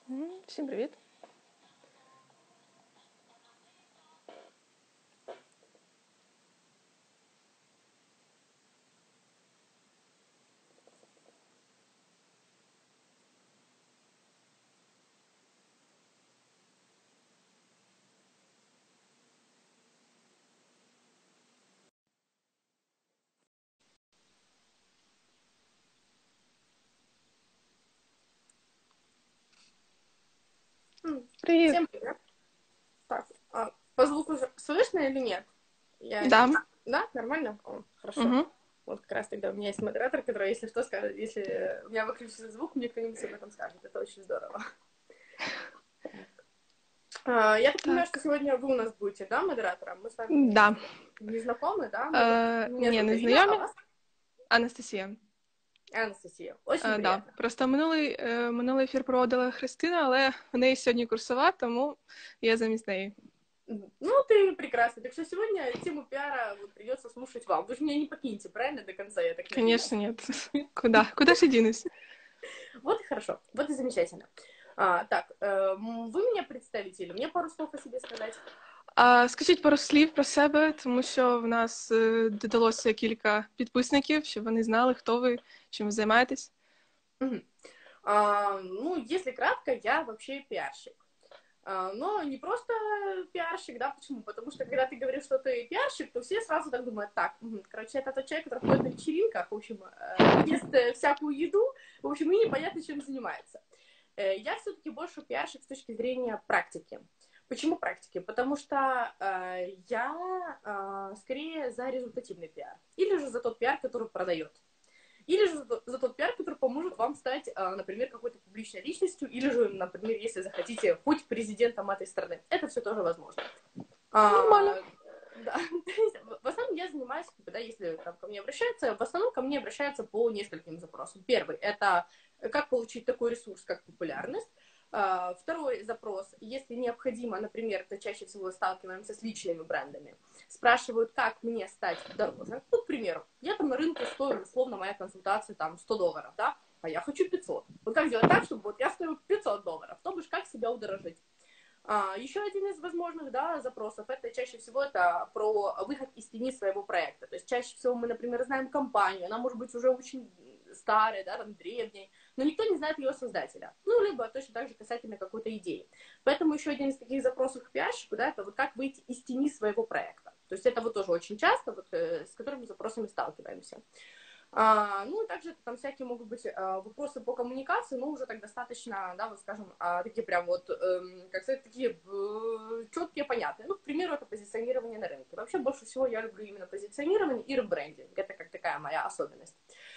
Всім привіт. Привіт. Всем привет. Так, по звуку слышно или нет? Да. Да, нормально? О, хорошо. Угу. Вот как раз тогда у меня есть модератор, который, если что, скажет, если у меня выключится звук, мне кто-нибудь об этом скажет. Это очень здорово. Я так понимаю, что сегодня вы у нас будете, да, модератором? Мы с вами Да. не знакомы, да? Меня Ні, зовут не Арина, а знайомі. вас? Анастасія. Анастасия. Очень Да. приятно. Просто минулий ефір проводила Христина, але в неї сьогодні курсова, тому я замість неї. Ну, ты прекрасно. Так что сегодня тему пиара вот придется слушать вам. Вы же меня не покинете, правильно, до конца, я так надеюсь? Конечно, нет. Куда ж я дінусь? Вот и хорошо, вот и замечательно. Так, вы меня представите или мне пару слов о себе сказать? Скажіть пару слів про себе, тому що в нас додалося кілька підписників, щоб вони знали, хто ви, чим ви займаєтесь. Ну, если кратко, я вообще пиарщик. Но не просто пиарщик, да, почему? Потому что, когда ты говоришь, что ты пиарщик, то все сразу так думают, так, короче, это тот человек, который ходит на вечеринках, в общем, ест всякую еду, в общем, и непонятно, чем занимается. Я все-таки больше пиарщик с точки зрения практики. Почему практики? Потому что я скорее за результативный пиар. Или же за тот пиар, который продает. Или же за тот пиар, который поможет вам стать, например, какой-то публичной личностью, или же, например, если захотите, хоть президентом этой страны. Это все тоже возможно. Нормально. Да. В основном я занимаюсь, да, если там ко мне обращаются, в основном ко мне обращаются по нескольким запросам. Первый – это как получить такой ресурс, как популярность. Второй запрос, если необходимо, например, это чаще всего сталкиваемся с личными брендами, спрашивают, как мне стать дороже. Ну, к примеру, я там на рынке стою, условно, моя консультация там $100, да, а я хочу 500. Вот как сделать так, чтобы вот я стою $500, то бишь как себя удорожить. Еще один из возможных, да, запросов, это чаще всего это про выход из тени своего проекта. То есть чаще всего мы, например, знаем компанию, она может быть уже очень старой, да, там, древней, но никто не знает ее создателя. Ну, либо точно так же касательно какой-то идеи. Поэтому еще один из таких запросов к пиарщику, да, это вот как выйти из тени своего проекта. То есть это вот тоже очень часто, вот, с которыми запросами сталкиваемся. Ну, и также там всякие могут быть вопросы по коммуникации, но уже так достаточно, да, вот скажем, такие прям вот, как сказать, такие четкие, понятные. Ну, к примеру, это позиционирование на рынке. Вообще, больше всего я люблю именно позиционирование и ребрендинг. Это как такая моя особенность.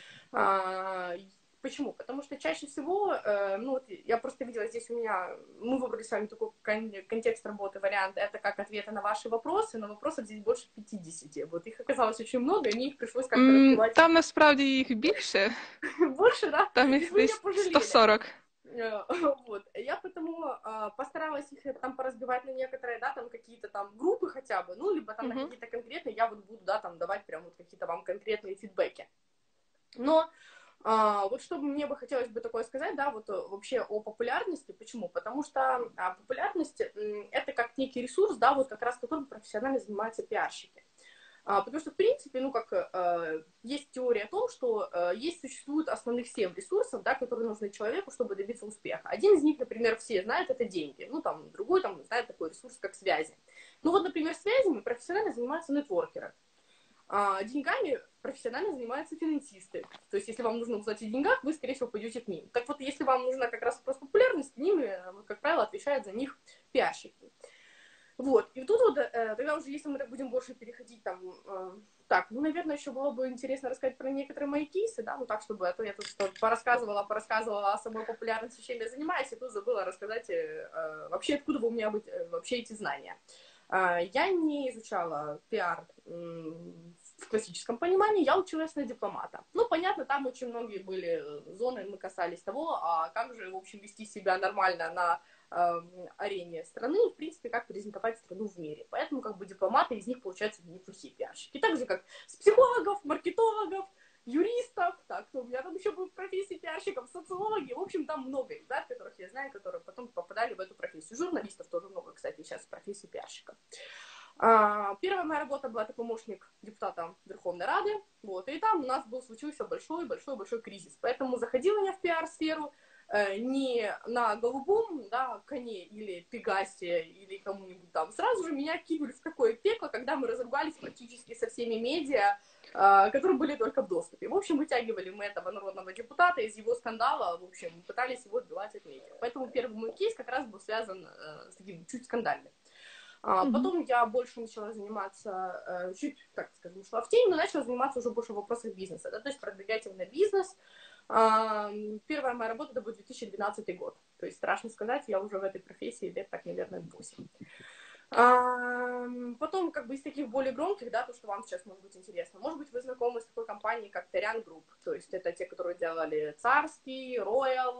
Почему? Потому что чаще всего, ну вот я просто видела здесь у меня, мы выбрали с вами такой контекст работы, вариант, это как ответы на ваши вопросы, но вопросов здесь больше 50. Вот их оказалось очень много, и мне их пришлось как-то разбивать. Там насправді їх більше. Больше, да? Там їх десь 140. Вот. Я потому постаралась их там поразбивать на некоторые, да, там какие-то там группы хотя бы, ну, либо там на какие-то конкретные, я вот буду, да, там давать прям вот какие-то вам конкретные фидбэки. Но вот что мне бы хотелось бы такое сказать, да, вот вообще о популярности. Почему? Потому что популярность это как некий ресурс, да, вот как раз которым профессионально занимаются пиарщики. Потому что, в принципе, ну, как есть теория о том, что существует основных 7 ресурсов, да, которые нужны человеку, чтобы добиться успеха. Один из них, например, все знают, это деньги. Ну, там, другой, там, знает такой ресурс, как связи. Ну, вот, например, связями профессионально занимаются нетворкеры. Деньгами профессионально занимаются финансисты. То есть, если вам нужно узнать о деньгах, вы, скорее всего, пойдете к ним. Так вот, если вам нужна как раз вопрос популярности, ними, как правило, отвечают за них пиарщики. Вот. И тут вот, тогда уже, если мы так будем больше переходить там, так, ну, наверное, еще было бы интересно рассказать про некоторые мои кейсы, да, ну, так, чтобы, а то я тут что порассказывала о самой популярности, чем я занимаюсь, и тут забыла рассказать вообще, откуда бы у меня быть вообще эти знания. Я не изучала пиар в классическом понимании, я училась на дипломата. Ну, понятно, там очень многие были зоны, мы касались того, а как же, в общем, вести себя нормально на арене страны, и, в принципе, как презентовать страну в мире. Поэтому, как бы, дипломаты из них получаются неплохие пиарщики. Так же, как с психологов, маркетологов, юристов, так, кто у меня там еще был в профессии пиарщиков, социологи, в общем, там много ребят, которых я знаю, которые потом попадали в эту профессию. Журналистов тоже много, кстати, сейчас в профессии пиарщика. Первая моя работа была, это помощник депутата Верховной Рады, вот, и там у нас случился большой кризис, поэтому заходила я в пиар-сферу не на голубом, да, коне или Пегасе или кому-нибудь там, сразу же меня кинули в такое пекло, когда мы разругались практически со всеми медиа, которые были только в доступе. В общем, вытягивали мы этого народного депутата из его скандала, в общем, пытались его отбивать от медиа. Поэтому первый мой кейс как раз был связан с таким чуть скандальным. Потом я больше начала заниматься, чуть, так скажем, ушла в тень, но начала заниматься уже больше вопросами бизнеса, да, то есть продвигать именно бизнес. Первая моя работа, это был 2012 год, то есть страшно сказать, я уже в этой профессии лет, так, наверное, 8. Потом, как бы, из таких более громких, да, то, что вам сейчас может быть интересно. Может быть, вы знакомы с такой компанией, как Teryan Group. То есть это те, которые делали Царский, Royal,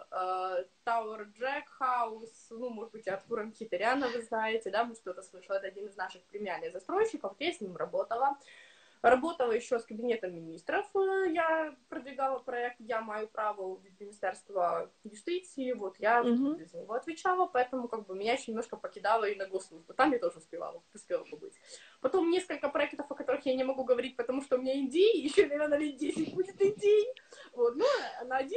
Tower Jack House. Ну, может быть, Артура Мхитаряна вы знаете, да, может, кто-то слышал. Это один из наших премиальных застройщиков. Я с ним работала. Работала еще с кабинетом министров, я продвигала проект «Я маю право» в Министерство юстиции, вот я за него отвечала, поэтому как бы меня еще немножко покидала и на госслужбу, там я тоже успела побыть. Потом несколько проектов, о которых я не могу говорить, потому что у меня NDA, еще, наверное, лет 10 будет NDA, вот, но на один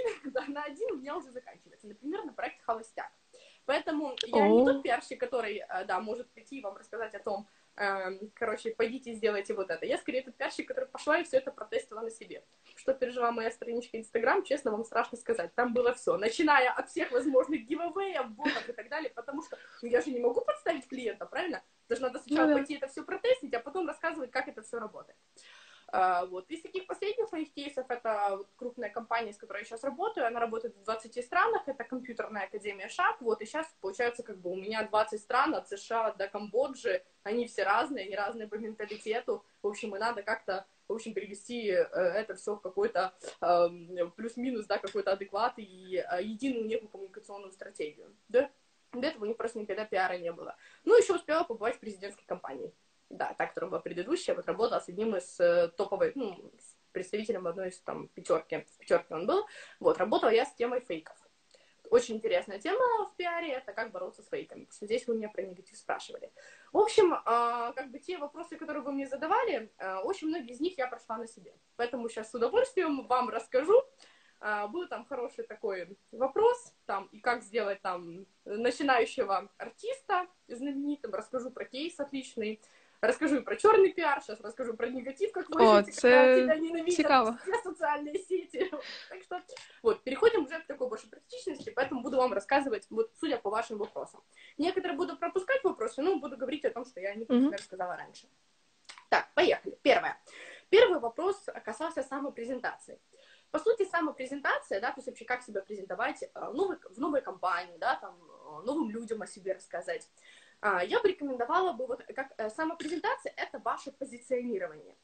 у меня уже заканчивается, например, на проект «Холостяк». Поэтому я не тот пиарщик, который, да, может прийти и вам рассказать о том, короче, пойдите и сделайте вот это. Я скорее тот пиарщик, который пошла и все это протестила на себе. Что пережила моя страничка Инстаграм, честно вам страшно сказать. Там было все, начиная от всех возможных гивэвеев, ботов и так далее, потому что я же не могу подставить клиента, правильно? Даже надо сначала пойти это все протестить, а потом рассказывать, как это все работает. Вот. Из таких последних моих кейсов, это вот крупная компания, с которой я сейчас работаю, она работает в 20 странах, это компьютерная академия ШАП, вот, и сейчас, получается, как бы у меня 20 стран, от США до Камбоджи, они все разные, они разные по менталитету, в общем, и надо как-то, в общем, перевести это все в какой-то плюс-минус, да, какой-то адекват и единую некую коммуникационную стратегию, да? До этого у них просто никогда пиара не было. Ну, еще успела побывать в президентской компании. Да, та, которая была предыдущая, вот работала с одним из топовых, ну, с представителем одной из там пятерки, в пятерке он был, вот, работала я с темой фейков. Очень интересная тема в пиаре, это как бороться с фейками, потому что здесь вы меня про негатив спрашивали. В общем, как бы те вопросы, которые вы мне задавали, очень многие из них я прошла на себе, поэтому сейчас с удовольствием вам расскажу. Был там хороший такой вопрос, там, и как сделать там начинающего артиста знаменитым, расскажу про кейс отличный, расскажу и про черный пиар, сейчас расскажу про негатив, как выжить, когда тебя ненавидят все социальные сети. Так что, вот, переходим уже к такой больше практичности, поэтому буду вам рассказывать, вот, судя по вашим вопросам. Некоторые буду пропускать вопросы, но буду говорить о том, что я не рассказала раньше. Так, поехали. Первый вопрос касался самопрезентации. По сути, самопрезентация, да, то есть вообще как себя презентовать в новой компании, да, там, новым людям о себе рассказать. Я бы рекомендовала бы, вот, как самопрезентация, это ваше позиционирование.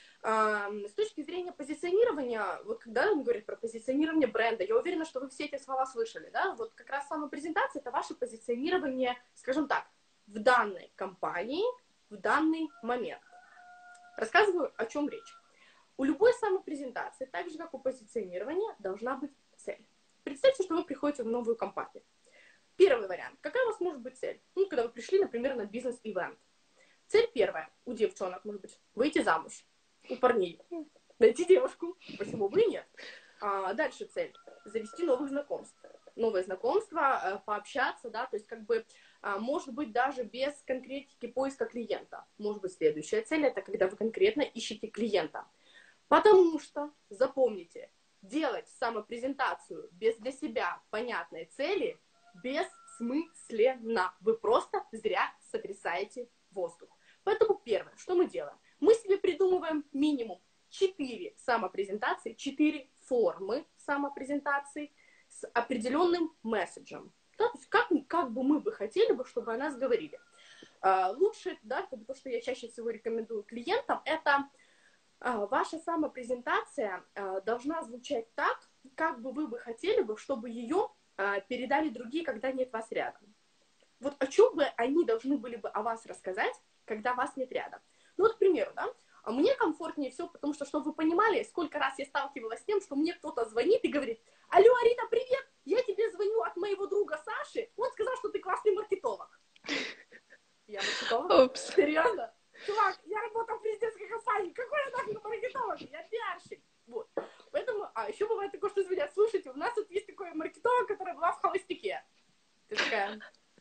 С точки зрения позиционирования, вот когда он говорит про позиционирование бренда, я уверена, что вы все эти слова слышали, да, вот как раз самопрезентация, это ваше позиционирование, скажем так, в данной компании, в данный момент. Рассказываю, о чем речь. У любой самопрезентации, так же как у позиционирования, должна быть цель. Представьте, что вы приходите в новую компанию. Первый вариант. Какая у вас может быть цель? Ну, когда вы пришли, например, на бизнес-ивент. Цель первая. У девчонок, может быть, выйти замуж. У парней найти девушку. Почему бы и нет? Дальше цель. Завести новых знакомств. Новые знакомства, пообщаться, да, то есть как бы, может быть, даже без конкретики поиска клиента. Может быть, следующая цель, это когда вы конкретно ищете клиента. Потому что, запомните, делать самопрезентацию без для себя понятной цели бессмысленно. Вы просто зря сотрясаете воздух. Поэтому первое, что мы делаем? Мы себе придумываем минимум 4 самопрезентации, 4 формы самопрезентации с определенным месседжем. Да, то есть как бы мы бы хотели, чтобы о нас говорили. Лучше, да, то, что я чаще всего рекомендую клиентам, это ваша самопрезентация должна звучать так, как бы вы бы хотели, чтобы ее передали другие, когда нет вас рядом. Вот о чем бы они должны были бы о вас рассказать, когда вас нет рядом. Ну вот, к примеру, да, А мне комфортнее все, потому что, чтобы вы понимали, сколько раз я сталкивалась с тем, что мне кто-то звонит и говорит: алло, Арина, привет, я тебе звоню от моего друга Саши, он сказал, что ты классный маркетолог. Я маркетолог? Опс. Серьезно? Чувак, я работаю в президентской компании, какой я нафиг маркетолог? Я пиарщик. Вот. Поэтому, еще бывает такое, что звонят: слушайте, у нас тут есть такой маркетолог, которая была в холостяке. Ты такая: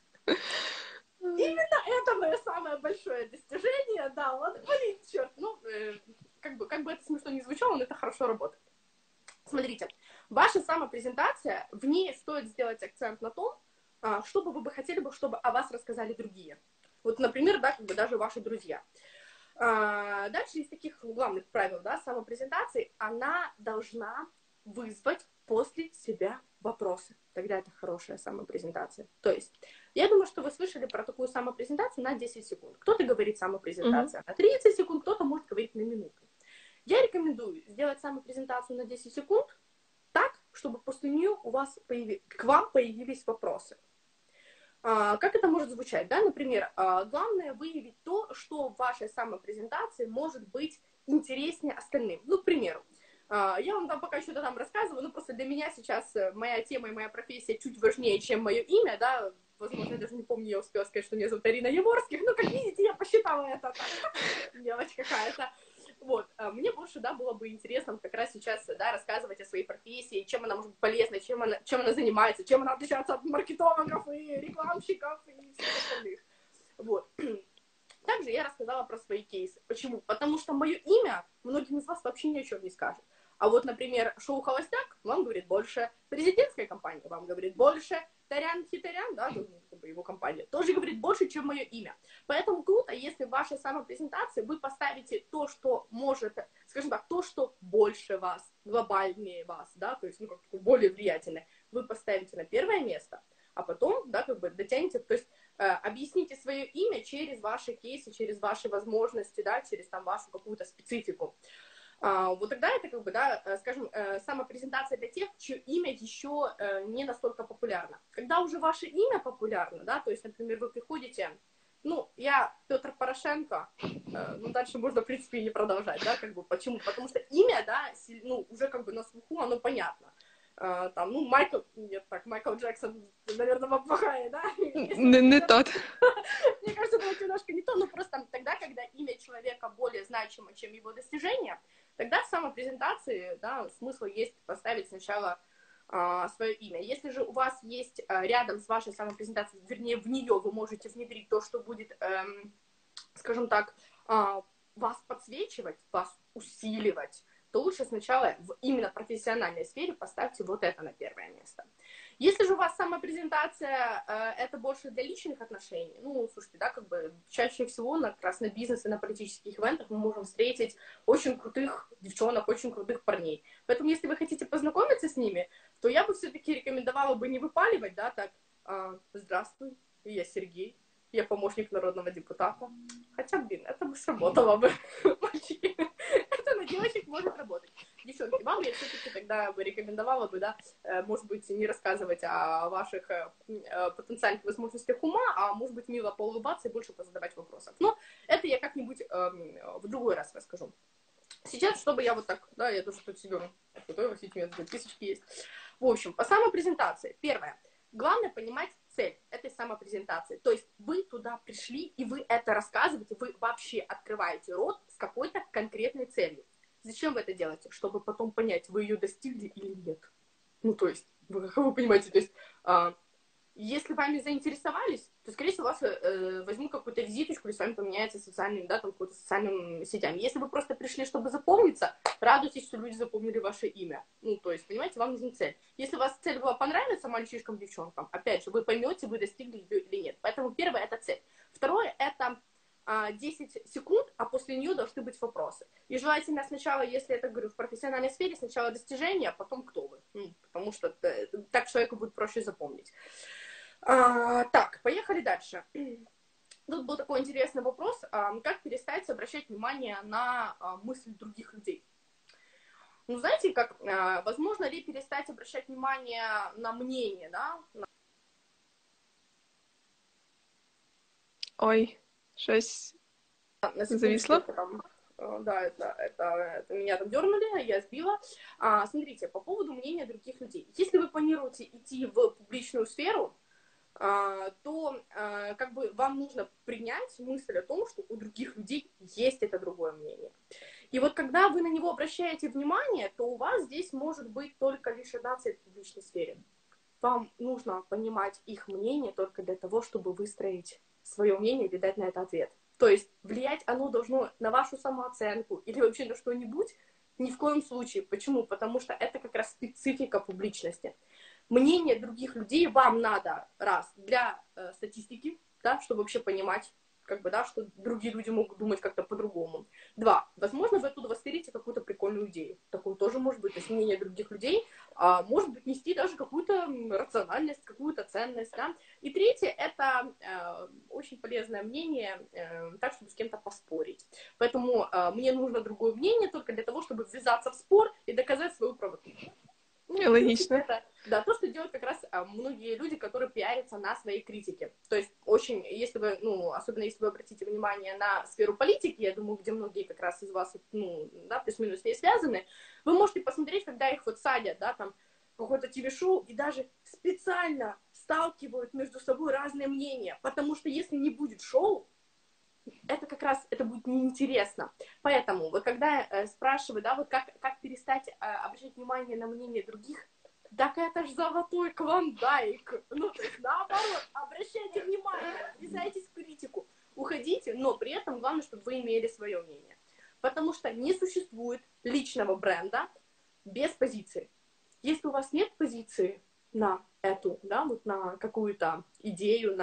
именно это мое самое большое достижение, да, вот, блин, черт, ну, как бы это смешно не звучало, но это хорошо работает. Смотрите, ваша самопрезентация, в ней стоит сделать акцент на том, что бы вы хотели бы, чтобы о вас рассказали другие. Вот, например, да, как бы даже ваши друзья. Дальше из таких главных правил, да, самопрезентации, она должна вызвать после себя вопросы. Тогда это хорошая самопрезентация. То есть, я думаю, что вы слышали про такую самопрезентацию на 10 секунд. Кто-то говорит самопрезентация на 30 секунд, кто-то может говорить на минуту. Я рекомендую сделать самопрезентацию на 10 секунд так, чтобы после нее к вам появились вопросы. Как это может звучать? Да? Например, главное выявить то, что в вашей самопрезентации может быть интереснее остальным. Ну, к примеру, я вам там пока что-то там рассказываю, но просто для меня сейчас моя тема и моя профессия чуть важнее, чем мое имя, да, возможно, я даже не помню, я успела сказать, что меня зовут Арина Яворских, но, как видите, я посчитала это так, мелочь какая-то. Вот, мне больше, да, было бы интересно как раз сейчас, да, рассказывать о своей профессии, чем она может быть полезна, чем она занимается, чем она отличается от маркетологов и рекламщиков и всех остальных. Вот. Также я рассказала про свои кейсы. Почему? Потому что мое имя многим из вас вообще ни о чем не скажет. А вот, например, шоу «Холостяк» вам говорит больше, президентская компания вам говорит больше, Тарян Хитарян, да, его компания, тоже говорит больше, чем мое имя. Поэтому круто, если в вашей самопрезентации вы поставите то, что может, скажем так, то, что больше вас, глобальнее вас, да, то есть, ну, как более влиятельное, вы поставите на первое место, а потом, да, как бы дотянете, то есть объясните свое имя через ваши кейсы, через ваши возможности, да, через там вашу какую-то специфику. Вот тогда это, как бы, да, скажем, самопрезентация для тех, чье имя еще не настолько популярно. Когда уже ваше имя популярно, да, то есть, например, вы приходите, ну, я Петр Порошенко, ну, дальше можно, в принципе, и не продолжать, да, как бы, почему? Потому что имя, да, ну, уже как бы на слуху, оно понятно. Там, ну, Майкл Джексон, наверное, вам плохая, да? Не тот. Мне кажется, это немножко не то, но просто тогда, когда имя человека более значимо, чем его достижение, тогда в самопрезентации, да, смысл есть поставить сначала свое имя. Если же у вас есть рядом с вашей самопрезентацией, вернее, в нее вы можете внедрить то, что будет, скажем так, вас подсвечивать, вас усиливать, то лучше сначала в именно профессиональной сфере поставьте вот это на первое место. Если же у вас самопрезентация это больше для личных отношений, ну, слушайте, да, как бы чаще всего как раз на бизнес и на политических ивентах мы можем встретить очень крутых девчонок, очень крутых парней. Поэтому, если вы хотите познакомиться с ними, то я бы все-таки рекомендовала бы не выпаливать, да, так: здравствуй, я Сергей, я помощник народного депутата. Хотя, блин, это бы сработало бы, мальчики. Это на девочек может работать. Девчонки, вам я все-таки тогда бы рекомендовала бы, да, может быть, не рассказывать о ваших потенциальных возможностях ума, а может быть, мило поулыбаться и больше позадавать вопросов. Но это я как-нибудь в другой раз расскажу. Сейчас, чтобы я вот так, да, я тоже тут себе фотографии, у меня записочки есть. В общем, по самопрезентации. Первое. Главное понимать цель этой самопрезентации. То есть вы туда пришли, и вы это рассказываете, вы вообще открываете рот с какой-то конкретной целью. Зачем вы это делаете? Чтобы потом понять, вы ее достигли или нет. Ну, то есть, вы понимаете, то есть, если вами заинтересовались, то, скорее всего, вас возьмут какую-то визиточку или с вами поменяется социальным, да, там, какой-то социальным сетям. Если вы просто пришли, чтобы запомниться, радуйтесь, что люди запомнили ваше имя. Ну, то есть, понимаете, вам нужна цель. Если у вас цель была понравиться мальчишкам, девчонкам, опять же, вы поймете, вы достигли ее или нет. Поэтому первое — это цель. Второе — это 10 секунд, а после нее должны быть вопросы. И желательно сначала, если это, говорю, в профессиональной сфере, сначала достижения, а потом кто вы. Потому что так человеку будет проще запомнить. Так, поехали дальше. Тут был такой интересный вопрос, как перестать обращать внимание на мысли других людей. Ну, знаете, как, возможно ли перестать обращать внимание на мнение, да? Ой, щось На секундочку, зависло. там Да, это меня там дернули, я сбила. Смотрите, по поводу мнения других людей. Если вы планируете идти в публичную сферу, то как бы вам нужно принять мысль о том, что у других людей есть это другое мнение. И вот когда вы на него обращаете внимание, то у вас здесь может быть только лишь одна цель в публичной сфере. Вам нужно понимать их мнение только для того, чтобы выстроить свое мнение и дать на это ответ. То есть влиять оно должно на вашу самооценку или вообще на что-нибудь ни в коем случае. Почему? Потому что это как раз специфика публичности. Мнение других людей вам надо, раз, для статистики, да, чтобы вообще понимать, как бы, да, что другие люди могут думать как-то по-другому. Два, возможно, вы оттуда воспарите какую-то прикольную идею. Такое тоже может быть. То есть мнение других людей может быть нести даже какую-то рациональность, какую-то ценность. Да? И третье, это очень полезное мнение, так, чтобы с кем-то поспорить. Поэтому мне нужно другое мнение только для того, чтобы ввязаться в спор и доказать свою правоту. Ну, Логично. это, да, то, что делают как раз многие люди, которые пиарятся на своей критике. То есть очень, если вы, ну, особенно если вы обратите внимание на сферу политики, я думаю, где многие как раз из вас, ну, да, плюс-минус с ней связаны, вы можете посмотреть, когда их вот садят, да, там, в какое-то ТВ-шоу, и даже специально сталкивают между собой разные мнения, потому что если не будет шоу, это как раз, это будет неинтересно. Поэтому, вот когда спрашиваю, да, вот как перестать обращать внимание на мнение других, так это ж золотой клондайк. Ну, то есть, наоборот, обращайте внимание, врезайтесь в критику, уходите, но при этом главное, чтобы вы имели свое мнение. Потому что не существует личного бренда без позиции. Если у вас нет позиции на эту, да, вот на какую-то идею,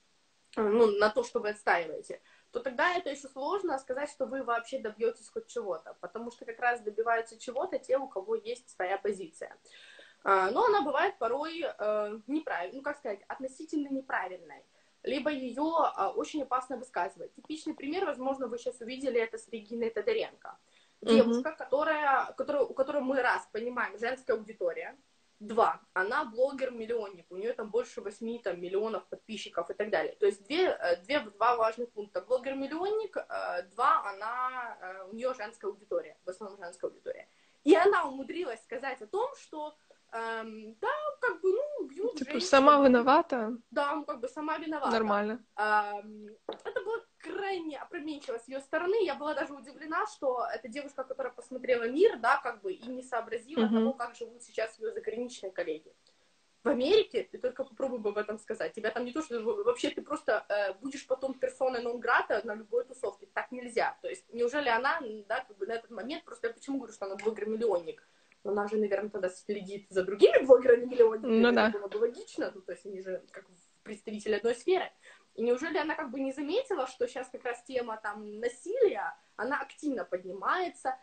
на то, что вы отстаиваете, то тогда это еще сложно сказать, что вы вообще добьетесь хоть чего-то, потому что как раз добиваются чего-то те, у кого есть своя позиция. Но она бывает порой неправильной, ну как сказать, относительно неправильной, либо ее очень опасно высказывать. Типичный пример, возможно, вы сейчас увидели это с Региной Тодоренко. Девушка, у которой мы раз понимаем, женская аудитория, два, она блогер-миллионник, у нее там больше 8 там, миллионов подписчиков и так далее. То есть два важных пункта. Блогер-миллионник, два, у нее женская аудитория, в основном женская аудитория. И она умудрилась сказать о том, что да, как бы, ну, бьют Типа, женщин. сама виновата? Да, ну, как бы сама виновата. Нормально. Это было крайне опрометчиво с ее стороны. Я была даже удивлена, что эта девушка, которая посмотрела «Мир», да, как бы, и не сообразила того, как живут сейчас ее заграничные коллеги. В Америке ты только попробуй бы об этом сказать. Тебя там не то, что вообще ты просто будешь потом персоной нон-грата на любой тусовке. Так нельзя. То есть, неужели она, да, как бы на этот момент, просто я почему говорю, что она блогер-миллионник? Но она же, наверное, тогда следит за другими блогерами-миллионниками. Ну, это да. было бы логично. Ну, то есть, они же как представители одной сферы. И неужели она как бы не заметила, что сейчас как раз тема там насилия, она активно поднимается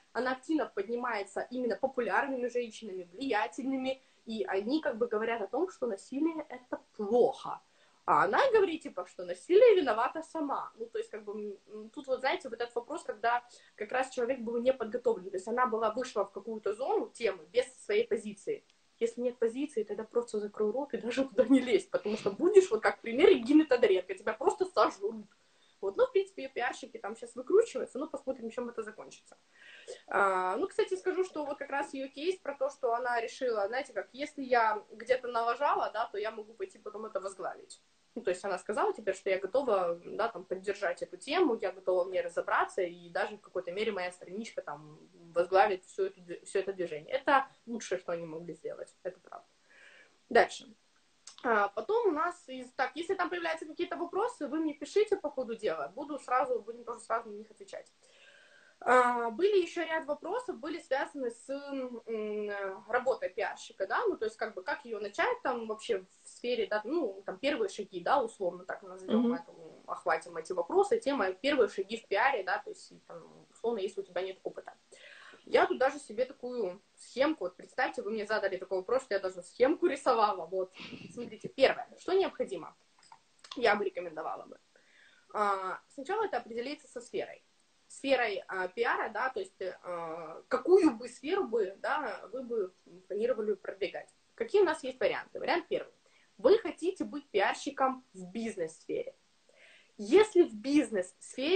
именно популярными женщинами, влиятельными, и они как бы говорят о том, что насилие это плохо. А она говорит, типа, что насилие виновата сама. Ну, то есть, как бы, тут вот, знаете, вот этот вопрос, когда как раз человек был не подготовлен. То есть, она вышла в какую-то зону темы без своей позиции. Если нет позиции, тогда просто закрой рот и даже туда не лезь, потому что будешь, вот как пример Регины Тодоренко, тебя просто сожрут. Вот, ну, в принципе, ее пиарщики там сейчас выкручиваются, ну, посмотрим, чем это закончится. Ну, кстати, скажу, что вот как раз ее кейс про то, что она решила, знаете, как, если я где-то налажала, да, то я могу пойти потом это возглавить. Ну, то есть она сказала теперь, что я готова, да, там, поддержать эту тему, я готова в ней разобраться, и даже в какой-то мере моя страничка там возглавит все это движение. Это лучшее, что они могли сделать, это правда. Дальше. Потом у нас, так, если там появляются какие-то вопросы, вы мне пишите по ходу дела, будем тоже сразу на них отвечать. Были еще ряд вопросов, были связаны с работой пиарщика, да, ну, то есть, как бы, как ее начать там вообще в сфере, да, ну, там, первые шаги, да, условно так назовем это, охватим эти вопросы, тема первые шаги в пиаре, да, то есть, там, условно, если у тебя нет опыта. Я тут даже себе такую схемку, вот представьте, вы мне задали такой вопрос, что я даже схемку рисовала, вот, смотрите, первое, что необходимо, я бы рекомендовала бы. Сначала это определиться со сферой пиара, да, то есть какую бы сферу бы, да, вы бы планировали продвигать. Какие у нас есть варианты? Вариант первый. Вы хотите быть пиарщиком в бизнес-сфере. Если в бизнес-сфере,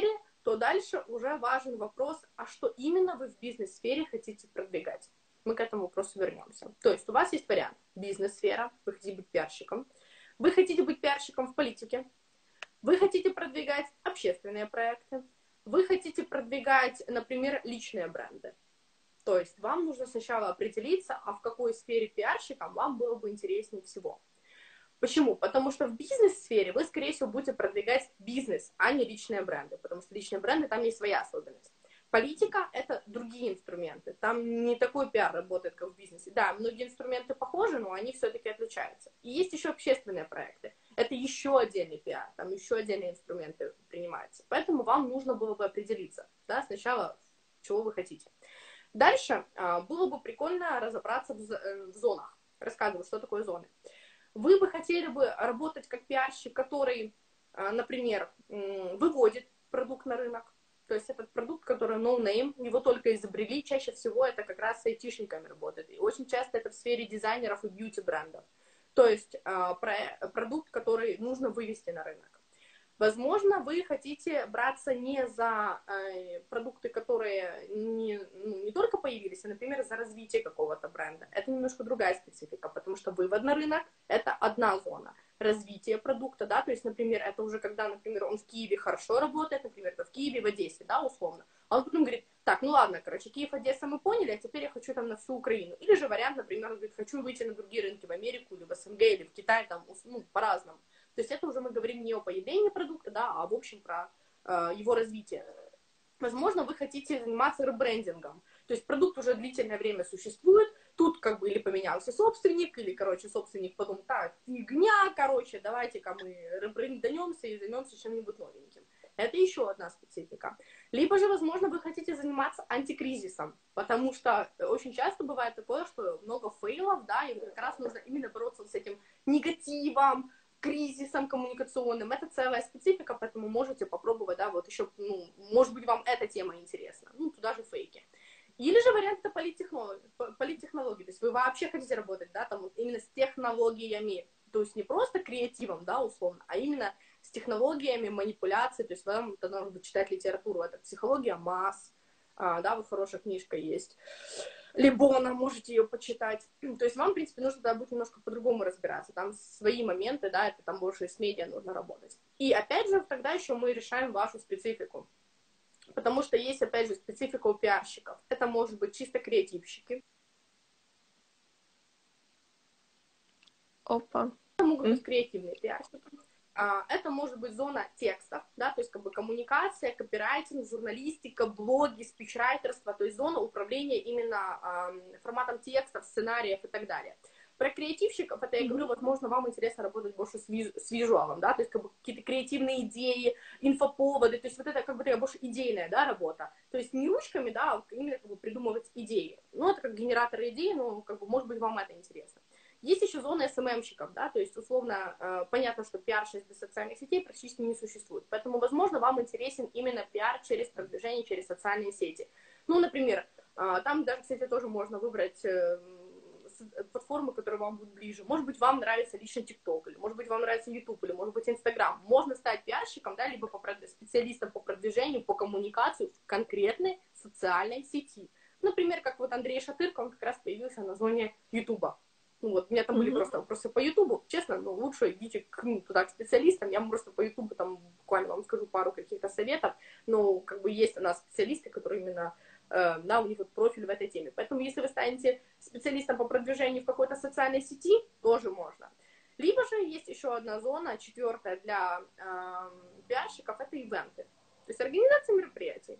то дальше уже важен вопрос, а что именно вы в бизнес-сфере хотите продвигать. Мы к этому вопросу вернемся. То есть у вас есть вариант бизнес-сфера, вы хотите быть пиарщиком, вы хотите быть пиарщиком в политике, вы хотите продвигать общественные проекты, вы хотите продвигать, например, личные бренды. То есть вам нужно сначала определиться, а в какой сфере пиарщиком вам было бы интереснее всего. Почему? Потому что в бизнес-сфере вы, скорее всего, будете продвигать бизнес, а не личные бренды, потому что личные бренды, там есть своя особенность. Политика — это другие инструменты, там не такой пиар работает, как в бизнесе. Да, многие инструменты похожи, но они все-таки отличаются. И есть еще общественные проекты. Это еще отдельный пиар, там еще отдельные инструменты принимаются. Поэтому вам нужно было бы определиться, да, сначала, чего вы хотите. Дальше было бы прикольно разобраться в зонах. Рассказываю, что такое зоны. Вы бы хотели бы работать как пиарщик, который, например, выводит продукт на рынок. То есть этот продукт, который no-name, его только изобрели, чаще всего это как раз с айтишниками работает. И очень часто это в сфере дизайнеров и бьюти-брендов. То есть продукт, который нужно вывести на рынок. Возможно, вы хотите браться не за продукты, которые не только появились, а, например, за развитие какого-то бренда. Это немножко другая специфика, потому что вывод на рынок — это одна зона. Развитие продукта, да, то есть, например, это уже когда, например, он в Киеве хорошо работает, например, это в Киеве, в Одессе, да, условно. А он потом говорит, так, ну ладно, короче, Киев, Одесса мы поняли, а теперь я хочу там на всю Украину. Или же вариант, например, он говорит, хочу выйти на другие рынки, в Америку, или в СНГ, или в Китай, там, ну, по-разному. То есть это уже мы говорим не о появлении продукта, да, а в общем про его развитие. Возможно, вы хотите заниматься ребрендингом. То есть продукт уже длительное время существует, тут как бы или поменялся собственник, или, короче, собственник потом, так, фигня, короче, давайте-ка мы ребренданемся и займемся чем-нибудь новеньким. Это еще одна специфика. Либо же, возможно, вы хотите заниматься антикризисом, потому что очень часто бывает такое, что много фейлов, да, и как раз нужно именно бороться с этим негативом, кризисом коммуникационным. Это целая специфика, поэтому можете попробовать, да, вот еще, ну, может быть, вам эта тема интересна. Ну, туда же фейки. Или же вариант — это политтехнологии. То есть вы вообще хотите работать, да, там вот именно с технологиями. То есть не просто креативом, да, условно, а именно с технологиями, манипуляцией. То есть вам тогда нужно читать литературу. Это психология масс, да, вот хорошая книжка есть. Либона, можете ее почитать. То есть вам, в принципе, нужно тогда будет немножко по-другому разбираться. Там свои моменты, да, это там больше с медиа нужно работать. И опять же, тогда еще мы решаем вашу специфику. Потому что есть, опять же, специфика у пиарщиков. Это может быть чисто креативщики. Опа. Это могут быть креативные пиарщики. Это может быть зона текстов, да, то есть как бы коммуникация, копирайтинг, журналистика, блоги, спичрайтерство, то есть зона управления именно форматом текстов, сценариев и так далее. Про креативщиков, это я говорю, возможно, вам интересно работать больше с визуалом, да, то есть как бы какие-то креативные идеи, инфоповоды, то есть вот это как бы такая больше идейная, да, работа. То есть не ручками, да, а именно как бы придумывать идеи. Ну, это как генератор идей, но как бы, может быть, вам это интересно. Есть еще зона СММщиков, да, то есть, условно, понятно, что пиар без социальных сетей практически не существует. Поэтому, возможно, вам интересен именно пиар через продвижение, через социальные сети. Ну, например, там даже, кстати, тоже можно выбрать платформы, которые вам будут ближе. Может быть, вам нравится лично TikTok, или, может быть, вам нравится YouTube, или, может быть, Instagram. Можно стать пиарщиком, да, либо специалистом по продвижению, по коммуникации в конкретной социальной сети. Например, как вот Андрей Шатырко, он как раз появился на зоне YouTube. Ну вот, у меня там были просто вопросы по Ютубу. Честно, ну, лучше идите туда к специалистам. Я вам просто по Ютубу там буквально вам скажу пару каких-то советов. Но как бы есть у нас специалисты, которые именно, да, у них вот профиль в этой теме. Поэтому если вы станете специалистом по продвижению в какой-то социальной сети, тоже можно. Либо же есть еще одна зона, четвертая для пиарщиков, это ивенты. То есть организация мероприятий.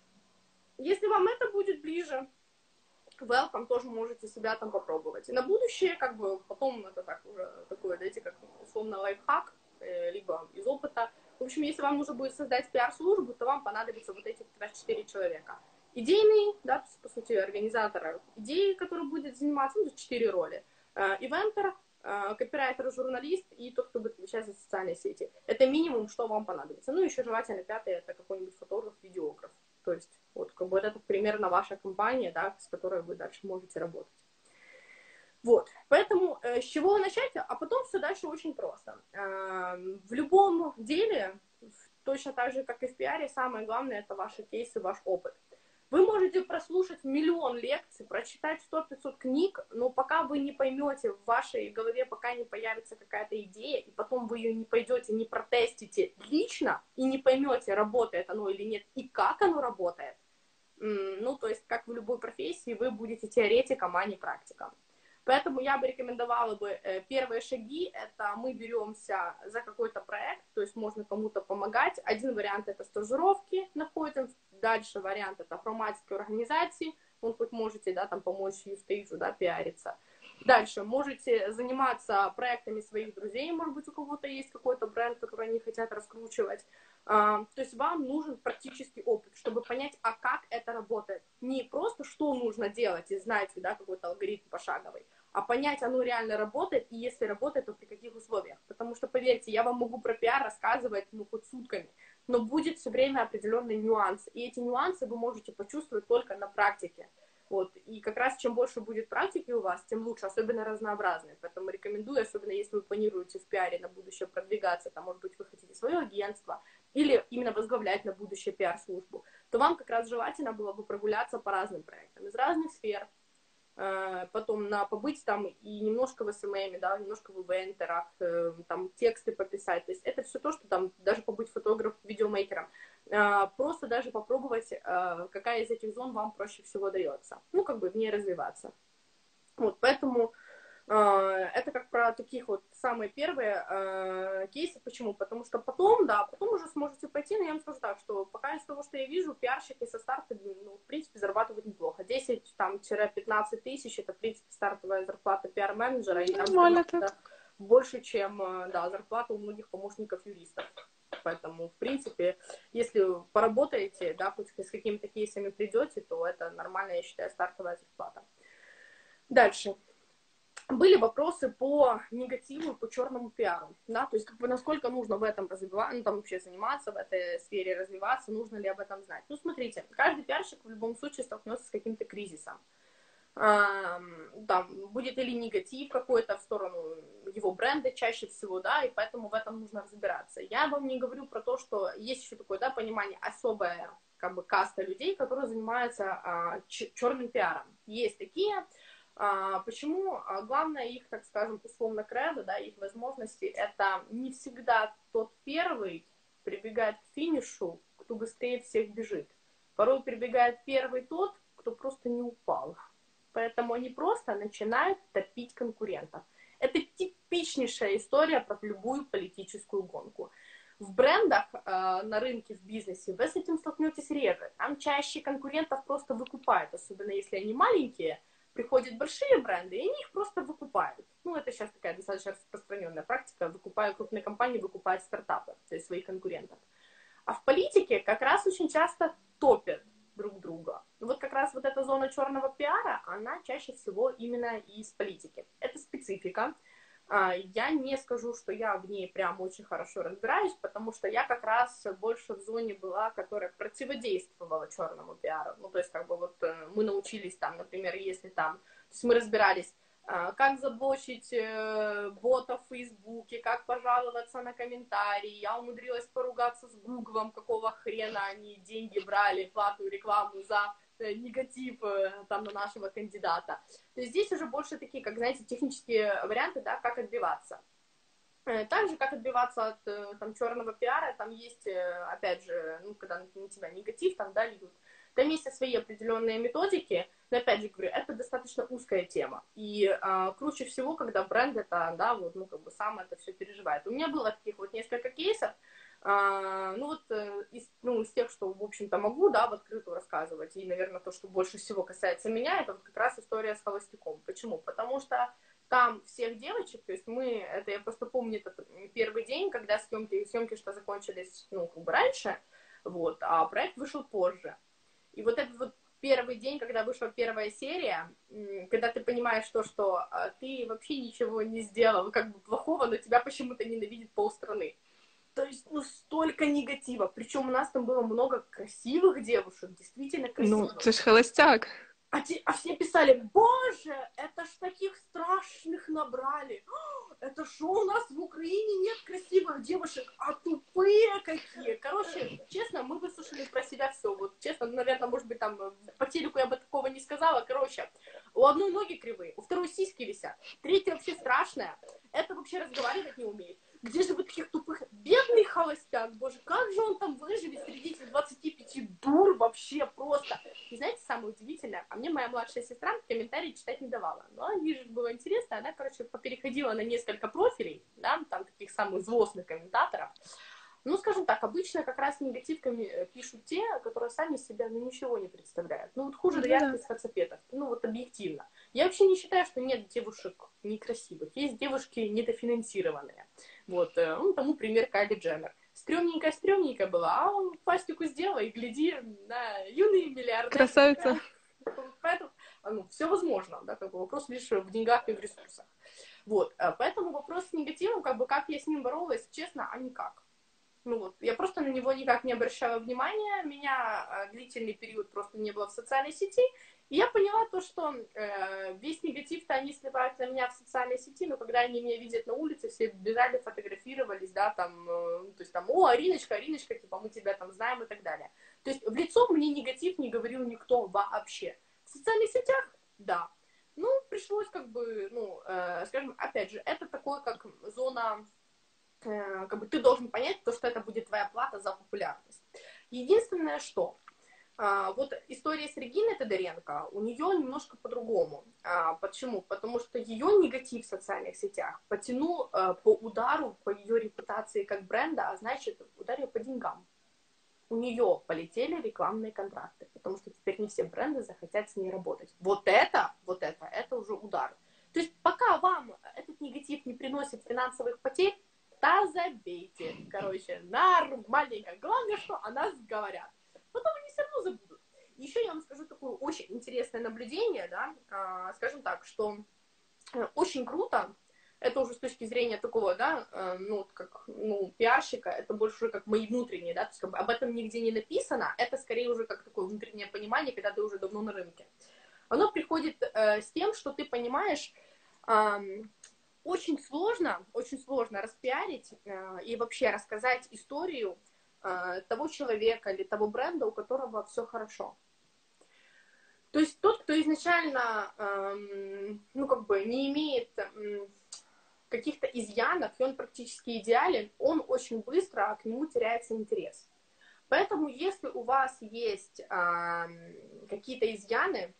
Если вам это будет ближе, welcome, тоже можете себя там попробовать. И на будущее, как бы, потом это так уже такое, знаете, как условно лайфхак, либо из опыта. В общем, если вам нужно будет создать пиар-службу, то вам понадобится вот эти как раз 4 человека. Идейный, да, то есть, по сути, организатор идеи, который будет заниматься, ну, 4 роли. Ивентер, копирайтер, журналист и тот, кто будет отвечать за социальные сети. Это минимум, что вам понадобится. Ну, еще желательно 5-й, это какой-нибудь фотограф, видеограф. То есть, вот, как бы, это примерно ваша компания, да, с которой вы дальше можете работать. Вот, поэтому с чего начать, а потом все дальше очень просто. В любом деле, точно так же, как и в пиаре, самое главное — это ваши кейсы, ваш опыт. Вы можете прослушать миллион лекций, прочитать 100-500 книг, но пока вы не поймете, в вашей голове пока не появится какая-то идея, и потом вы ее не пойдете, не протестите лично, и не поймете, работает оно или нет, и как оно работает, ну, то есть, как в любой профессии, вы будете теоретиком, а не практиком. Поэтому я бы рекомендовала бы первые шаги, это мы беремся за какой-то проект, то есть можно кому-то помогать. Один вариант — это стажировки находим, дальше вариант — это форматики организации, вы хоть можете, да, там помочь юстейджу, да, пиариться. Дальше можете заниматься проектами своих друзей, может быть, у кого-то есть какой-то бренд, который они хотят раскручивать. То есть вам нужен практический опыт, чтобы понять, а как это работает. Не просто, что нужно делать и знать, да, какой-то алгоритм пошаговый, а понять, оно реально работает, и если работает, то при каких условиях. Потому что, поверьте, я вам могу про пиар рассказывать, ну, хоть сутками, но будет все время определенный нюанс. И эти нюансы вы можете почувствовать только на практике. Вот. И как раз чем больше будет практики у вас, тем лучше, особенно разнообразные. Поэтому рекомендую, особенно если вы планируете в пиаре на будущее продвигаться, там, может быть, вы хотите свое агентство, или именно возглавлять на будущее пиар-службу, то вам как раз желательно было бы прогуляться по разным проектам из разных сфер, потом побыть там и немножко в СММе, да, немножко в ивентерах, там тексты пописать. То есть это все то, что там даже побыть фотографом, видеомейкером. Просто даже попробовать, какая из этих зон вам проще всего дается. Ну, как бы в ней развиваться. Вот, поэтому это как про таких вот самые первые кейсы. Почему? Потому что потом, да, потом уже сможете пойти, но я вам скажу так, что пока из того, что я вижу, пиарщики со старта, ну, в принципе, зарабатывают неплохо. 10-15 тысяч — это, в принципе, стартовая зарплата пиар-менеджера, и Нормально так. больше, чем, да, зарплата у многих помощников юристов. Поэтому, в принципе, если поработаете, да, хоть с какими-то кейсами придете, то это нормальная, я считаю, стартовая зарплата. Дальше. Были вопросы по негативу, по черному пиару, да, то есть как бы насколько нужно в этом развиваться, ну, там вообще заниматься, в этой сфере развиваться, нужно ли об этом знать. Ну, смотрите, каждый пиарщик в любом случае столкнется с каким-то кризисом. Там будет или негатив какой-то в сторону его бренда чаще всего, да, и поэтому в этом нужно разбираться. Я вам не говорю про то, что есть еще такое, да, понимание, особая, как бы, каста людей, которые занимаются черным пиаром. Есть такие. Почему? Главное их, так скажем, условно кредо, да, их возможности, это не всегда тот первый прибегает к финишу, кто быстрее всех бежит. Порой прибегает первый тот, кто просто не упал. Поэтому они просто начинают топить конкурентов. Это типичнейшая история про любую политическую гонку. В брендах, на рынке, в бизнесе вы с этим столкнетесь реже. Там чаще конкурентов просто выкупают, особенно если они маленькие. Приходят большие бренды, и они их просто выкупают. Ну, это сейчас такая достаточно распространенная практика. Крупные компании выкупают стартапы, то есть своих конкурентов. А в политике как раз очень часто топят друг друга. Вот как раз вот эта зона черного пиара, она чаще всего именно из политики. Это специфика. Я не скажу, что я в ней прям очень хорошо разбираюсь, потому что я как раз больше в зоне была, которая противодействовала черному пиару. Ну, то есть, как бы вот мы научились там, например, если там, то есть мы разбирались, как заблочить бота в Фейсбуке, как пожаловаться на комментарии. Я умудрилась поругаться с Гуглом, какого хрена они деньги брали, платную рекламу за негатив там на нашего кандидата. То есть здесь уже больше такие, как, знаете, технические варианты, да, как отбиваться. Также, как отбиваться от там, черного пиара, там есть, опять же, ну, когда на тебя негатив, там, да, льют, там есть свои определенные методики, но, опять же, говорю, это достаточно узкая тема, и круче всего, когда бренд это, да, вот, ну, как бы сам это все переживает. У меня было таких вот несколько кейсов, ну, вот, из тех, что, в общем-то, могу, да, в открытую рассказывать, и, наверное, то, что больше всего касается меня, это вот как раз история с холостяком. Почему? Потому что там всех девочек, то есть это я просто помню этот первый день, когда съемки что закончились, ну, как бы раньше, вот, а проект вышел позже. И вот этот вот первый день, когда вышла первая серия, когда ты понимаешь то, что ты вообще ничего не сделал, как бы плохого, но тебя почему-то ненавидит полстраны. То есть, ну, столько негатива. Причем у нас там было много красивых девушек, действительно Ну, красивых. це ж холостяк. А все писали, боже, это ж таких страшных набрали. Это что у нас в Украине нет красивых девушек, а тупые какие. Короче, честно, мы выслушали про себя все. Вот честно, наверное, может быть, там по телеку я бы такого не сказала. Короче, у одной ноги кривые, у второй сиськи висят, третья вообще страшная. Это вообще разговаривать не умеет. Где же вы таких тупых? Бедный холостяк, боже, как же он там выживет среди этих 25 дур вообще просто. И знаете, самое удивительное, а мне моя младшая сестра комментарии читать не давала. Но ей же было интересно, она, короче, попереходила на несколько профилей, да, там таких самых злостных комментаторов. Ну, скажем так, обычно как раз негативками пишут те, которые сами себя, ну, ничего не представляют. Ну, вот хуже ярких соцопетов, ну, вот объективно. Я вообще не считаю, что нет девушек некрасивых. Есть девушки недофинансированные. Вот, ну, тому пример Кайли Дженнер. Стрёмненькая была, а он пластику сделала, и гляди на юные миллиардеры. Красавица. Поэтому, ну, все возможно, да, как бы вопрос лишь в деньгах и в ресурсах. Вот, поэтому вопрос с негативом, как бы, как я с ним боролась, честно, а никак. Ну вот, я просто на него никак не обращала внимания, меня длительный период просто не было в социальной сети, и я поняла то, что весь негатив-то они сливают на меня в социальной сети, но когда они меня видят на улице, все бежали, фотографировались, да, там, то есть там, о, Ариночка, типа, мы тебя там знаем и так далее. То есть в лицо мне негатив не говорил никто вообще. В социальных сетях, да. Ну, пришлось как бы, ну, скажем, опять же, это такое, как зона... как бы ты должен понять, то, что это будет твоя плата за популярность. Единственное, что вот история с Региной Тодоренко, у нее немножко по-другому. Почему? Потому что ее негатив в социальных сетях потянул по удару, по ее репутации как бренда, а значит, ударил по деньгам. У нее полетели рекламные контракты, потому что теперь не все бренды захотят с ней работать. Вот это уже удар. То есть пока вам этот негатив не приносит финансовых потерь, да забейте, короче, нормальненько. Главное, что о нас говорят. Потом они все равно забудут. Еще я вам скажу такое очень интересное наблюдение, да, скажем так, что очень круто, это уже с точки зрения такого, да, ну, как, ну, пиарщика, это больше уже как мои внутренние, да, то есть как бы об этом нигде не написано, это скорее уже как такое внутреннее понимание, когда ты уже давно на рынке. Оно приходит с тем, что ты понимаешь, очень сложно распиарить и вообще рассказать историю того человека или того бренда, у которого все хорошо. То есть тот, кто изначально, ну, как бы не имеет каких-то изъянов, и он практически идеален, он очень быстро к нему теряется интерес. Поэтому, если у вас есть какие-то изъяны,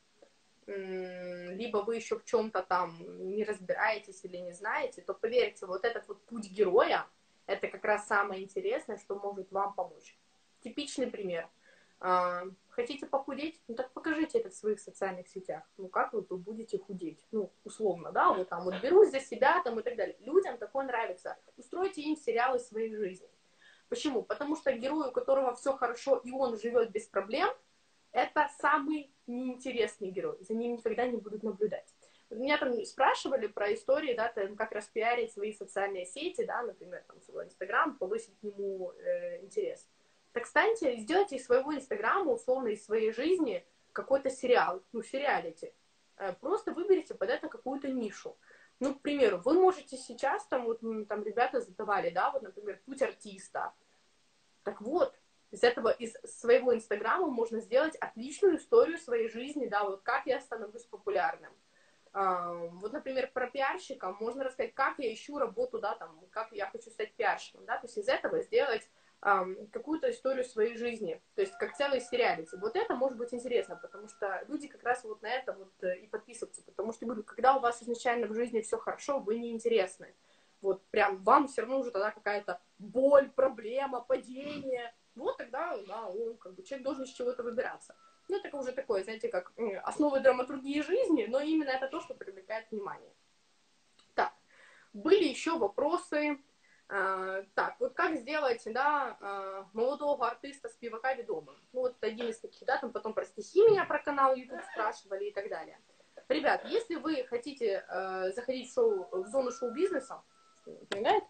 либо вы еще в чем-то там не разбираетесь или не знаете, то поверьте, вот этот вот путь героя, это как раз самое интересное, что может вам помочь. Типичный пример. Хотите похудеть? Ну так покажите это в своих социальных сетях. Ну как вы будете худеть? Ну, условно, да, вот там вот берусь за себя там и так далее. Людям такое нравится. Устройте им сериалы своей жизни. Почему? Потому что герой, у которого все хорошо и он живет без проблем, это самый неинтересный герой. За ним никогда не будут наблюдать. Меня там спрашивали про истории, да, там, как распиарить свои социальные сети, да, например, там, свой Инстаграм, повысить к нему интерес. Так станьте, сделайте из своего Инстаграма, условно, из своей жизни какой-то сериал, ну, сериалити. Просто выберите под это какую-то нишу. Ну, к примеру, вы можете сейчас, там, вот, там ребята задавали, да, вот, например, путь артиста. Так вот, из своего Инстаграма можно сделать отличную историю своей жизни, да, вот как я становлюсь популярным. Вот, например, про пиарщика можно рассказать, как я ищу работу, да, там, как я хочу стать пиарщиком, да, то есть из этого сделать какую-то историю своей жизни, то есть как целый сериалити. Вот это может быть интересно, потому что люди как раз вот на это вот и подписываются, потому что, говорю, когда у вас изначально в жизни все хорошо, вы неинтересны. Вот прям вам все равно уже тогда какая-то боль, проблема, падение. Вот тогда, да, как бы человек должен из чего-то выбираться. Ну, это уже такое, знаете, как основы драматургии жизни, но именно это то, что привлекает внимание. Так, были еще вопросы. Так, вот как сделать, да, молодого артиста, спевака ведомым? Ну, вот один из таких, да, там потом про стихи меня про канал YouTube спрашивали и так далее. Ребят, если вы хотите заходить в зону шоу-бизнеса, понимаете,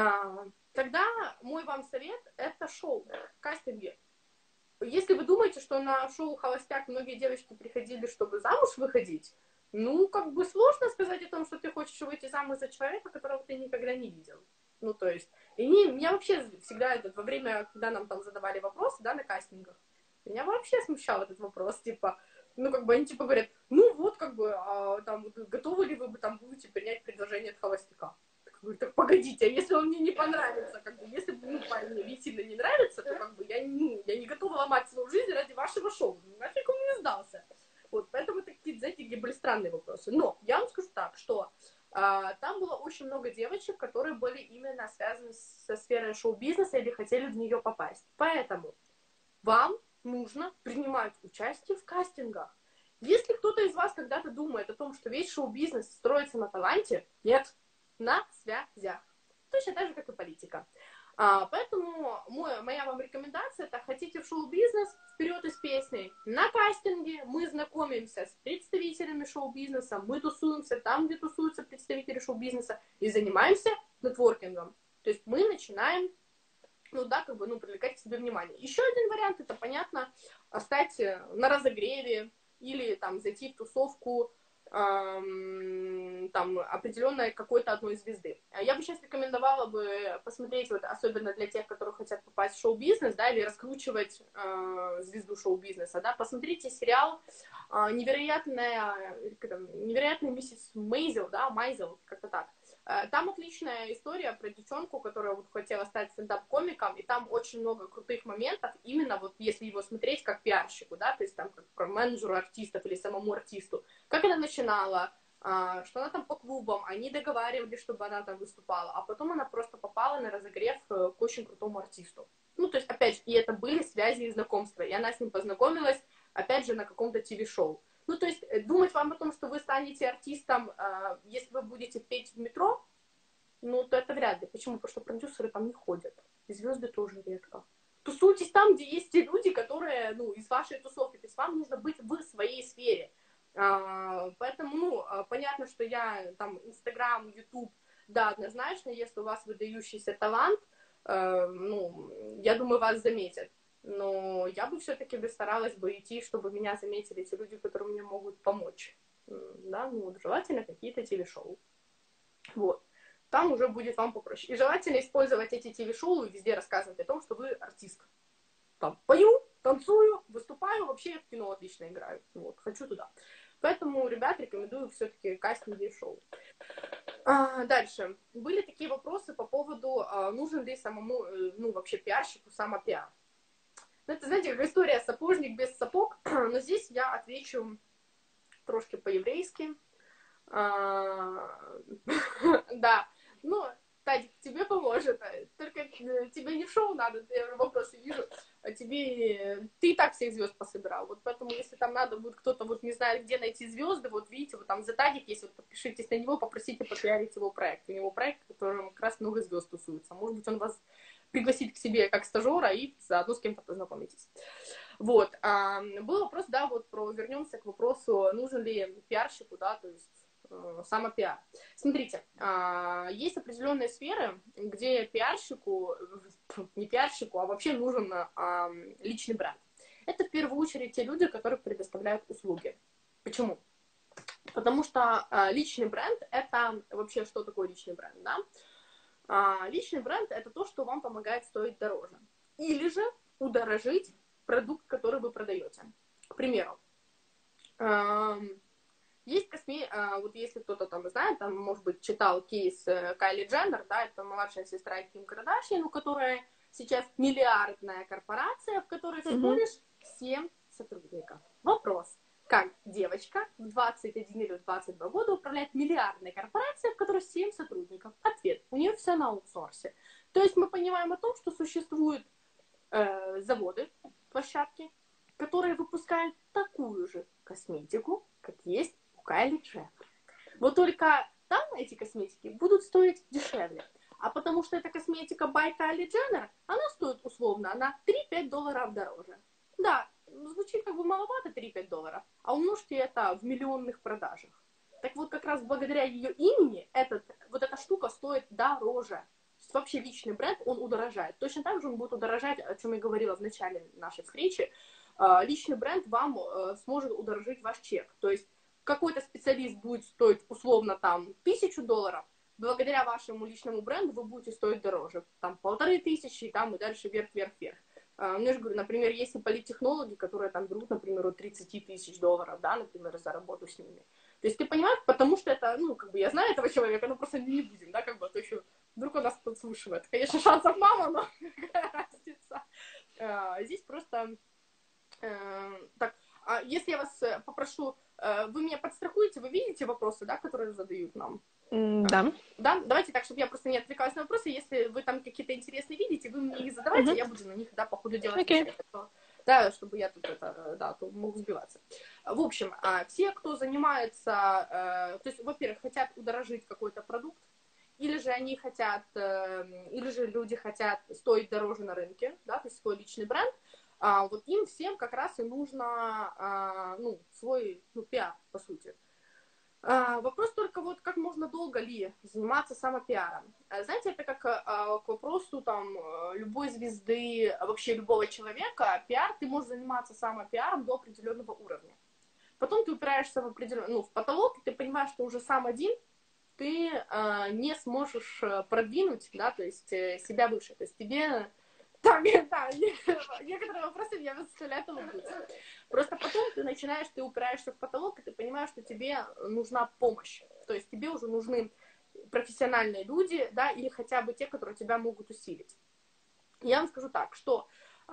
тогда мой вам совет – это шоу, кастинги. Если вы думаете, что что на шоу «Холостяк» многие девочки приходили, чтобы замуж выходить, ну, как бы сложно сказать о том, что ты хочешь выйти замуж за человека, которого ты никогда не видел. Ну, то есть, меня вообще всегда во время, когда нам там задавали вопросы, да, на кастингах, меня вообще смущал этот вопрос, типа, ну, как бы они, типа, говорят, ну, вот, как бы, там, готовы ли вы там будете принять предложение от холостяка? Так, говорю, так, погодите, а если он мне не понравится, как бы, если, ну, парень мне сильно не нравится, то, как бы, я не готова ломать свою жизнь ради вашего шоу, нафиг он мне сдался. Вот, поэтому такие, знаете, были странные вопросы. Но я вам скажу так, что там было очень много девочек, которые были именно связаны со сферой шоу-бизнеса или хотели в нее попасть. Поэтому вам нужно принимать участие в кастингах. Если кто-то из вас когда-то думает о том, что весь шоу-бизнес строится на таланте, нет, на связях. Точно так же, как и политика. Поэтому моя вам рекомендация, это хотите в шоу-бизнес, вперед из песни. На кастинге мы знакомимся с представителями шоу-бизнеса, мы тусуемся там, где тусуются представители шоу-бизнеса, и занимаемся нетворкингом. То есть мы начинаем, ну да, как бы, ну, привлекать к себе внимание. Еще один вариант, это, понятно, стать на разогреве или там зайти в тусовку там определенной какой-то одной звезды. Я бы сейчас рекомендовала бы посмотреть, вот, особенно для тех, которые хотят попасть в шоу-бизнес, да, или раскручивать звезду шоу-бизнеса, да, посмотрите сериал «Невероятная миссис Мейзел», да, Майзел, как-то так. Там отличная история про девчонку, которая вот хотела стать стендап-комиком, и там очень много крутых моментов, именно вот если его смотреть как пиарщику, да, то есть там как про менеджеру артистов или самому артисту, как она начинала, что она там по клубам, они договаривались, чтобы она там выступала, а потом она просто попала на разогрев к очень крутому артисту. Ну, то есть, опять же, и это были связи и знакомства, и она с ним познакомилась, опять же, на каком-то ТВ-шоу. Ну, то есть, думать вам о том, что вы станете артистом, если вы будете петь в метро, ну, то это вряд ли. Почему? Потому что продюсеры там не ходят. И звезды тоже редко. Тусуйтесь там, где есть те люди, которые, ну, из вашей тусовки. То есть вам нужно быть в своей сфере. Поэтому, ну, понятно, что я там Инстаграм, Ютуб, да, однозначно, если у вас выдающийся талант, ну, я думаю, вас заметят. Но я бы все-таки старалась бы идти, чтобы меня заметили те люди, которые мне могут помочь. Да, ну, желательно какие-то телешоу. Вот. Там уже будет вам попроще. И желательно использовать эти ТВ-шоу и везде рассказывать о том, что вы артистка. Там пою, танцую, выступаю, вообще я в кино отлично играю. Вот, хочу туда. Поэтому, ребят, рекомендую все-таки кастинги и шоу. Дальше. Были такие вопросы по поводу, нужен ли самому, ну, вообще пиарщику самопиар. Ну, это, знаете, как история сапожник без сапог, но здесь я отвечу трошки по-еврейски. Да, ну, Тадик, тебе поможет, только тебе не в шоу надо, я вопросы вижу, ты и так всех звезд пособирал, вот поэтому, если там надо будет кто-то, вот не знает, где найти звезды, вот видите, вот там за Тадик есть, вот подпишитесь на него, попросите попиарить его проект, у него проект, в котором как раз много звезд тусуется, может быть, он вас пригласит к себе как стажера и заодно с кем-то познакомитесь. Вот, был вопрос, да, вот вернемся к вопросу, нужен ли пиарщику, да, то есть самопиар. Смотрите, есть определенные сферы, где пиарщику, не пиарщику, а вообще нужен личный бренд. Это в первую очередь те люди, которые предоставляют услуги. Почему? Потому что личный бренд — это вообще что такое личный бренд, да? Личный бренд — это то, что вам помогает стоить дороже. Или же удорожить продукт, который вы продаете. К примеру, есть вот если кто-то там знает, там, может быть, читал кейс Кайли Дженнер, да, это младшая сестра Ким Кардашьян, у которой сейчас миллиардная корпорация, в которой всего лишь 7 сотрудников. Вопрос: как девочка в 21 или 22 года управляет миллиардной корпорацией, в которой 7 сотрудников? Ответ: у нее все на аутсорсе. То есть мы понимаем о том, что существуют заводы, площадки, которые выпускают такую же косметику, как есть у Кайли Дженнер. Вот только там эти косметики будут стоить дешевле. А потому что эта косметика by Кайли Дженнер, она стоит условно на $3-5 дороже. Да, звучит как бы маловато, $3-5, а умножьте это в миллионных продажах. Так вот, как раз благодаря ее имени вот эта штука стоит дороже. То есть вообще личный бренд, он удорожает. Точно так же он будет удорожать, о чем я говорила в начале нашей встречи, личный бренд вам сможет удорожить ваш чек. То есть какой-то специалист будет стоить условно там $1000, благодаря вашему личному бренду вы будете стоить дороже. Там 1500, там и дальше вверх. Я же говорю, например, есть и политтехнологи, которые там берут, например, от $30 000, да, например, за работу с ними. То есть ты понимаешь, потому что это, ну, как бы я знаю этого человека, но просто не будем, да, как бы, а то еще вдруг он нас подслушивает. Конечно, шансов мало, но какая разница. Здесь просто так, если я вас попрошу, вы меня подстрахуете, вы видите вопросы, да, которые задают нам? Да. Да, давайте так, чтобы я просто не отвлекалась на вопросы. Если вы там какие-то интересные видите, вы мне их задавайте, я буду на них, да, по ходу делать ответы. Да, чтобы я тут это, да, то могу сбиваться. В общем, те, кто занимается, то есть, во-первых, хотят удорожить какой-то продукт, или же они хотят, или же люди хотят стоить дороже на рынке, да, то есть свой личный бренд, вот им всем как раз и нужно, ну, свой, ну, пиар, по сути. Вопрос только вот, как можно долго ли заниматься самопиаром. Знаете, это как к вопросу там любой звезды, вообще любого человека, пиар, ты можешь заниматься самопиаром до определенного уровня. Потом ты упираешься в определенный, ну, в потолок, и ты понимаешь, что уже сам один ты не сможешь продвинуть, да, то есть себя выше. То есть тебе... Так, да, некоторые вопросы меня заставляют улыбнуться. Просто потом ты начинаешь, ты упираешься в потолок, и ты понимаешь, что тебе нужна помощь. То есть тебе уже нужны профессиональные люди, да, или хотя бы те, которые тебя могут усилить. Я вам скажу так, что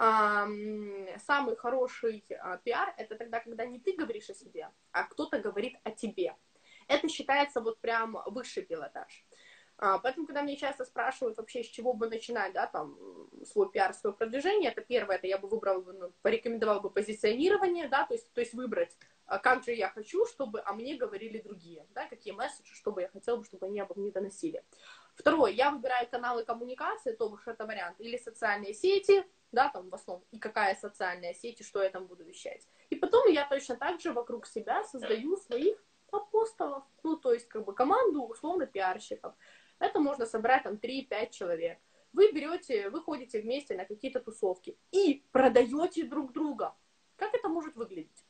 самый хороший пиар — это тогда, когда не ты говоришь о себе, а кто-то говорит о тебе. Это считается вот прям высший пилотаж. Поэтому, когда меня часто спрашивают вообще, с чего бы начинать, да, там, свой пиар, свое продвижение, это первое, это я бы выбрала, ну, порекомендовала бы позиционирование, да, то есть выбрать, как же я хочу, чтобы о мне говорили другие, да, какие месседжи, чтобы я хотела бы, чтобы они обо мне доносили. Второе, я выбираю каналы коммуникации, то уж это вариант, или социальные сети, да, там в основном, и какая социальная сеть, и что я там буду вещать. И потом я точно так же вокруг себя создаю своих апостолов, ну, то есть, как бы, команду, условно, пиарщиков. Это можно собрать там 3-5 человек. Вы берете, вы ходите вместе на какие-то тусовки и продаете друг друга. Как это может выглядеть?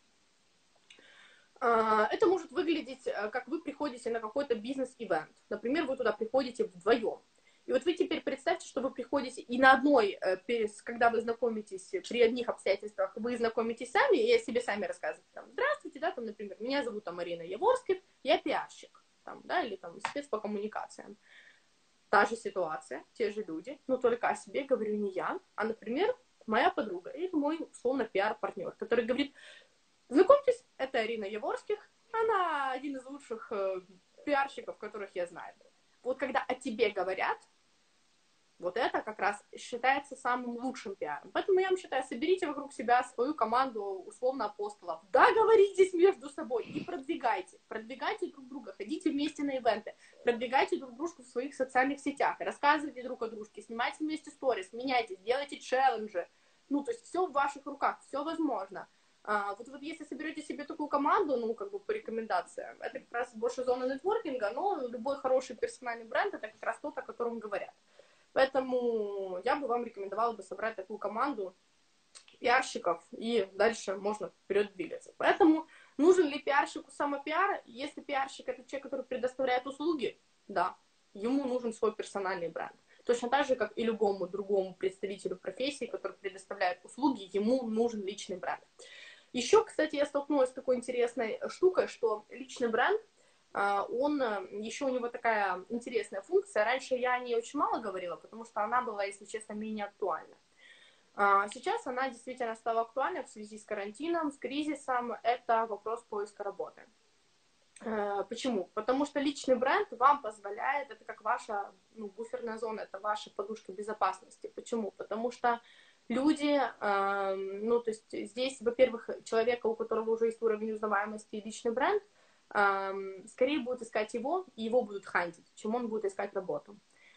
Это может выглядеть, как вы приходите на какой-то бизнес-ивент. Например, вы туда приходите вдвоем. И вот вы теперь представьте, что вы приходите и на одной, когда вы знакомитесь, при одних обстоятельствах, вы знакомитесь сами, и о себе сами рассказываете. Там, здравствуйте, да, там, например, меня зовут там Марина Яворских, я пиарщик, там, да, или там спец по коммуникациям. Та же ситуация, те же люди, но только о себе говорю не я, а, например, моя подруга или мой, условно, пиар-партнер, который говорит: знакомьтесь, это Арина Яворских, она один из лучших пиарщиков, которых я знаю. Вот когда о тебе говорят, вот это как раз считается самым лучшим пиаром. Поэтому я вам считаю, соберите вокруг себя свою команду, условно, апостолов. Договоритесь между собой и продвигайте. Продвигайте друг друга, ходите вместе на ивенты, продвигайте друг дружку в своих социальных сетях, рассказывайте друг о дружке, снимайте вместе сторис, меняйтесь, делайте челленджи. Ну, то есть все в ваших руках, все возможно. Вот если соберете себе такую команду, ну, как бы по рекомендациям, это как раз больше зона нетворкинга, но любой хороший персональный бренд — это как раз тот, о котором говорят. Поэтому я бы вам рекомендовала бы собрать такую команду пиарщиков, и дальше можно вперед двигаться. Поэтому нужен ли пиарщику самопиар? Если пиарщик — это человек, который предоставляет услуги, да, ему нужен свой персональный бренд. Точно так же, как и любому другому представителю профессии, который предоставляет услуги, ему нужен личный бренд. Еще, кстати, я столкнулась с такой интересной штукой, что личный бренд, он, еще у него такая интересная функция. Раньше я о ней очень мало говорила, потому что она была, если честно, менее актуальна. Сейчас она действительно стала актуальной в связи с карантином, с кризисом. Это вопрос поиска работы. Почему? Потому что личный бренд вам позволяет, это как ваша, ну, буферная зона, это ваша подушка безопасности. Почему? Потому что люди, ну, то есть здесь, во-первых, человека, у которого уже есть уровень узнаваемости и личный бренд, скорее будут искать его, и его будут хантить, чем он будет искать работу.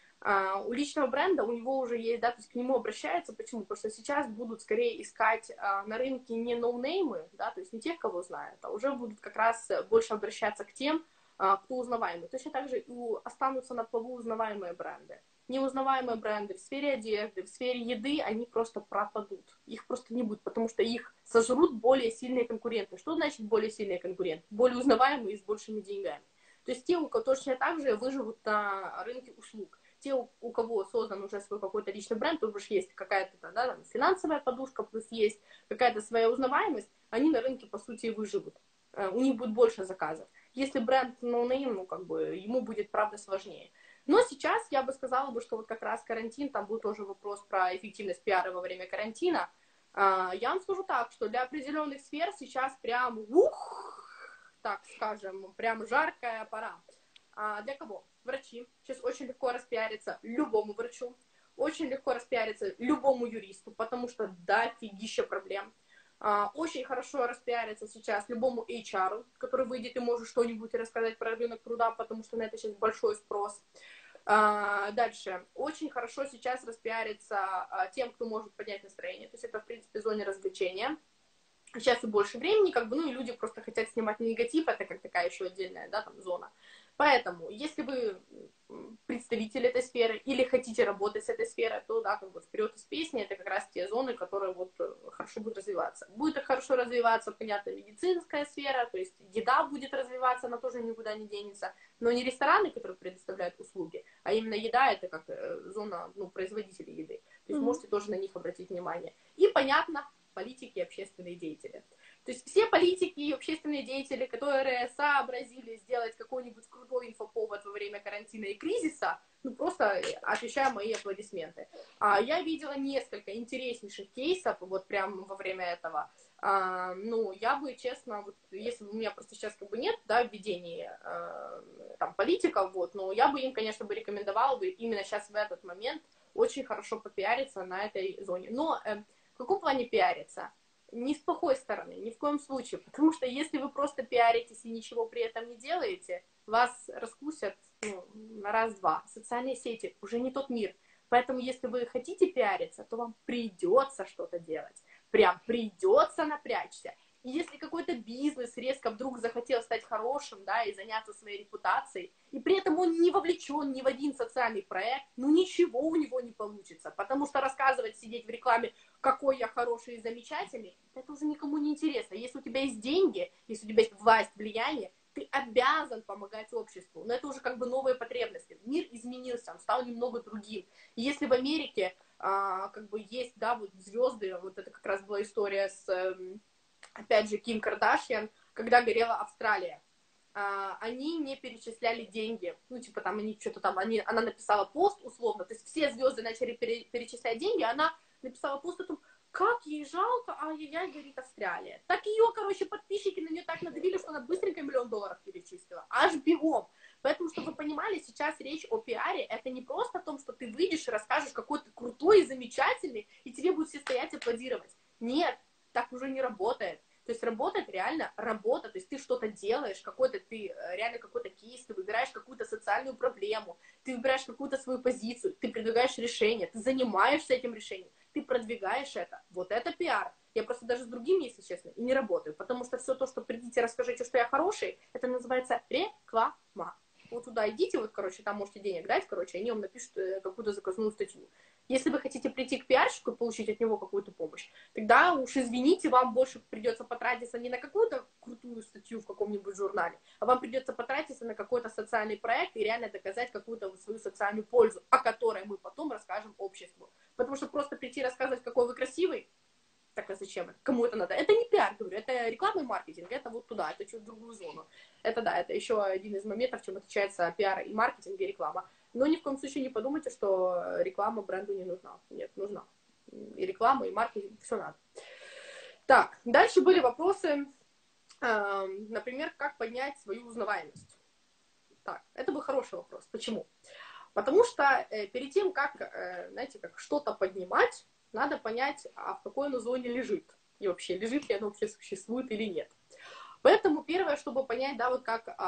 У личного бренда, у него уже есть, да, то есть к нему обращаются. Почему? Потому что сейчас будут скорее искать на рынке не ноунеймы, да, то есть не тех, кого знают, а уже будут как раз больше обращаться к тем, кто узнаваемый. Точно так же и останутся на плаву узнаваемые бренды. неузнаваемые бренды в сфере одежды, в сфере еды, они просто пропадут. Их просто не будет, потому что их сожрут более сильные конкуренты. Что значит более сильные конкуренты? Более узнаваемые и с большими деньгами. То есть те, у кого точно так же выживут на рынке услуг. Те, у кого создан уже свой какой-то личный бренд, тут уж есть какая-то да, там, финансовая подушка, плюс есть какая-то своя узнаваемость, они на рынке, по сути, и выживут. У них будет больше заказов. Если бренд no-name, ну, как бы, ему будет, правда, сложнее. Но сейчас я бы сказала, что вот как раз карантин, там был тоже вопрос про эффективность пиара во время карантина. Я вам скажу так, что для определенных сфер сейчас прям, так скажем, прям жаркая пора. Для кого? Врачи. Сейчас очень легко распиариться любому врачу. Очень легко распиариться любому юристу, потому что дофигища проблем. Очень хорошо распиариться сейчас любому HR, который выйдет и может что-нибудь рассказать про рынок труда, потому что на это сейчас большой спрос. Дальше. Очень хорошо сейчас распиариться тем, кто может поднять настроение. То есть это, в принципе, зона развлечения. Сейчас и больше времени, как бы, ну и люди просто хотят снимать негатив, это как такая еще отдельная, да, там, зона. Поэтому, если вы представитель этой сферы или хотите работать с этой сферой, то, да, как бы вперед из песни, это как раз те зоны, которые вот хорошо будут развиваться. Будет хорошо развиваться, понятно, медицинская сфера, то есть еда будет развиваться, она тоже никуда не денется, но не рестораны, которые предоставляют услуги, а именно еда, это как зона, ну, производителей еды. То есть можете тоже на них обратить внимание. И, понятно, политики и общественные деятели. То есть все политики и общественные деятели, которые сообразили сделать какой-нибудь крутой инфоповод во время карантина и кризиса, ну просто отвечаю мои аплодисменты. Я видела несколько интереснейших кейсов вот прям во время этого. Ну, я бы, честно, вот, если у меня просто сейчас как бы нет, да, введения там политиков, вот, но я бы им, конечно, бы рекомендовала бы именно сейчас в этот момент очень хорошо попиариться на этой зоне. Но в каком плане пиариться? Не с плохой стороны, ни в коем случае. Потому что если вы просто пиаритесь и ничего при этом не делаете, вас раскусят на раз-два. Социальные сети уже не тот мир. Поэтому если вы хотите пиариться, то вам придется что-то делать. Прям придется напрячься. И если какой-то бизнес резко вдруг захотел стать хорошим, да, и заняться своей репутацией, и при этом он не вовлечен ни в один социальный проект, ну ничего у него не получится. Потому что рассказывать, сидеть в рекламе, какой я хороший и замечательный, это уже никому не интересно. Если у тебя есть деньги, если у тебя есть власть, влияние, ты обязан помогать обществу. Но это уже как бы новые потребности. Мир изменился, он стал немного другим. И если в Америке как бы есть, да, вот звезды, вот это как раз была история с, опять же, Ким Кардашьян, когда горела Австралия. Они не перечисляли деньги. Ну, типа, там, они что-то там, она написала пост условно, то есть все звезды начали перечислять деньги, она написала пост о том, как ей жалко, ай-яй-яй, говорит Австралия. Так ее, короче, подписчики на нее так надавили, что она быстренько $1 000 000 перечислила. Аж бегом. Поэтому, чтобы вы понимали, сейчас речь о пиаре, это не просто о том, что ты выйдешь и расскажешь, какой ты крутой и замечательный, и тебе будут все стоять и аплодировать. Нет, так уже не работает. То есть работает реально работа, то есть ты что-то делаешь, какой-то ты реально какой-то кейс, ты выбираешь какую-то социальную проблему, ты выбираешь какую-то свою позицию, ты предлагаешь решение, ты занимаешься этим решением, ты продвигаешь это. Вот это пиар. Я просто даже с другими, если честно, и не работаю, потому что все то, что придите, расскажите, что я хороший, это называется реклама. Вот туда идите, вот, короче, там можете денег дать, короче, они вам напишут какую-то заказную статью. Если вы хотите прийти к пиарщику и получить от него какую-то помощь, тогда уж извините, вам больше придется потратиться не на какую-то крутую статью в каком-нибудь журнале, а вам придется потратиться на какой-то социальный проект и реально доказать какую-то свою социальную пользу, о которой мы потом расскажем обществу. Потому что просто прийти и рассказывать, какой вы красивый, так а зачем это? Кому это надо? Это не пиар, говорю, это рекламный маркетинг, это вот туда, это чуть в другую зону. Это да, это еще один из моментов, чем отличается пиар и маркетинг, и реклама. Но ни в коем случае не подумайте, что реклама бренду не нужна. Нет, нужна. И реклама, и маркетинг, все надо. Так, дальше были вопросы, например, как поднять свою узнаваемость. Так, это был хороший вопрос. Почему? Потому что перед тем, как, знаете, как что-то поднимать, надо понять, в какой оно зоне лежит. И вообще, лежит ли оно вообще существует или нет. Поэтому первое, чтобы понять, да, вот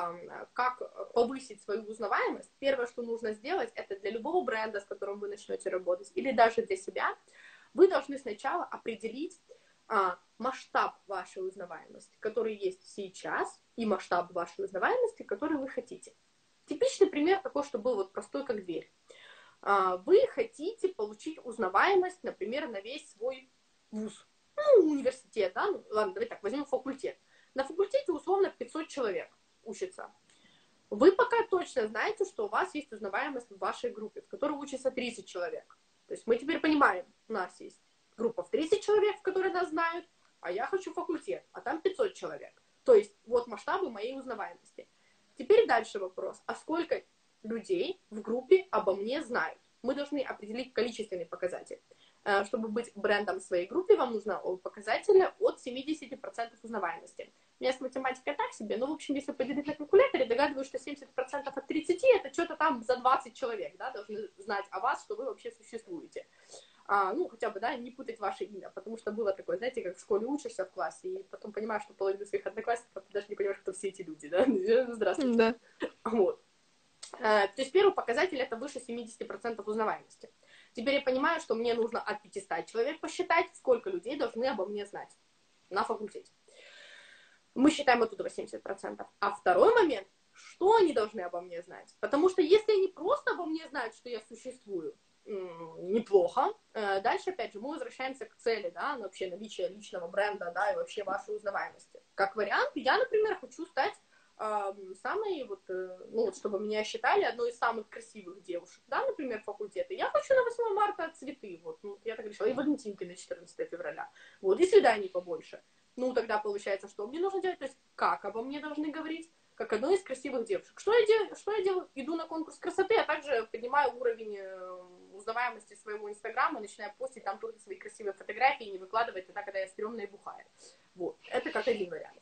как повысить свою узнаваемость, первое, что нужно сделать, это для любого бренда, с которым вы начнете работать, или даже для себя, вы должны сначала определить масштаб вашей узнаваемости, который есть сейчас, и масштаб вашей узнаваемости, который вы хотите. Типичный пример такой, что был вот простой, как дверь. Вы хотите получить узнаваемость, например, на весь свой вуз. Ну, университет, да? Ну, ладно, давай так, возьмем факультет. На факультете условно 500 человек учатся. Вы пока точно знаете, что у вас есть узнаваемость в вашей группе, в которой учатся 30 человек. То есть мы теперь понимаем, у нас есть группа в 30 человек, в которой нас знают, а я хочу факультет, а там 500 человек. То есть вот масштабы моей узнаваемости. Теперь дальше вопрос. А сколько людей в группе обо мне знают? Мы должны определить количественный показатель. Чтобы быть брендом в своей группе, вам нужно показатели от 70% узнаваемости. У меня с математикой так себе, но, в общем, если поделить на калькуляторе, догадываюсь, что 70% от 30 это что-то там за 20 человек, да, должны знать о вас, что вы вообще существуете. Ну, хотя бы, да, не путать ваше имя, потому что было такое, знаете, как в школе учишься в классе, и потом понимаешь, что половина своих одноклассников, ты даже не понимаешь, кто все эти люди, да, здравствуйте. Да. Вот. То есть первый показатель это выше 70% узнаваемости. Теперь я понимаю, что мне нужно от 500 человек посчитать, сколько людей должны обо мне знать на факультете. Мы считаем оттуда 80%. А второй момент, что они должны обо мне знать? Потому что если они просто обо мне знают, что я существую, неплохо. Дальше, опять же, мы возвращаемся к цели, да, вообще наличие личного бренда, да, и вообще вашей узнаваемости. Как вариант, я, например, хочу стать самой, вот, ну, вот, чтобы меня считали одной из самых красивых девушек, да, например, факультета. Я хочу на 8 марта цветы, вот, ну, я так решила, и валентинки на 14 февраля, вот, и свиданий побольше. Ну, тогда получается, что мне нужно делать, то есть как обо мне должны говорить, как одной из красивых девушек. Что я делаю? Иду на конкурс красоты, а также поднимаю уровень узнаваемости своего инстаграма, начинаю постить там только свои красивые фотографии, не выкладывать тогда, когда я стрёмная и бухая. Вот, это как один вариант.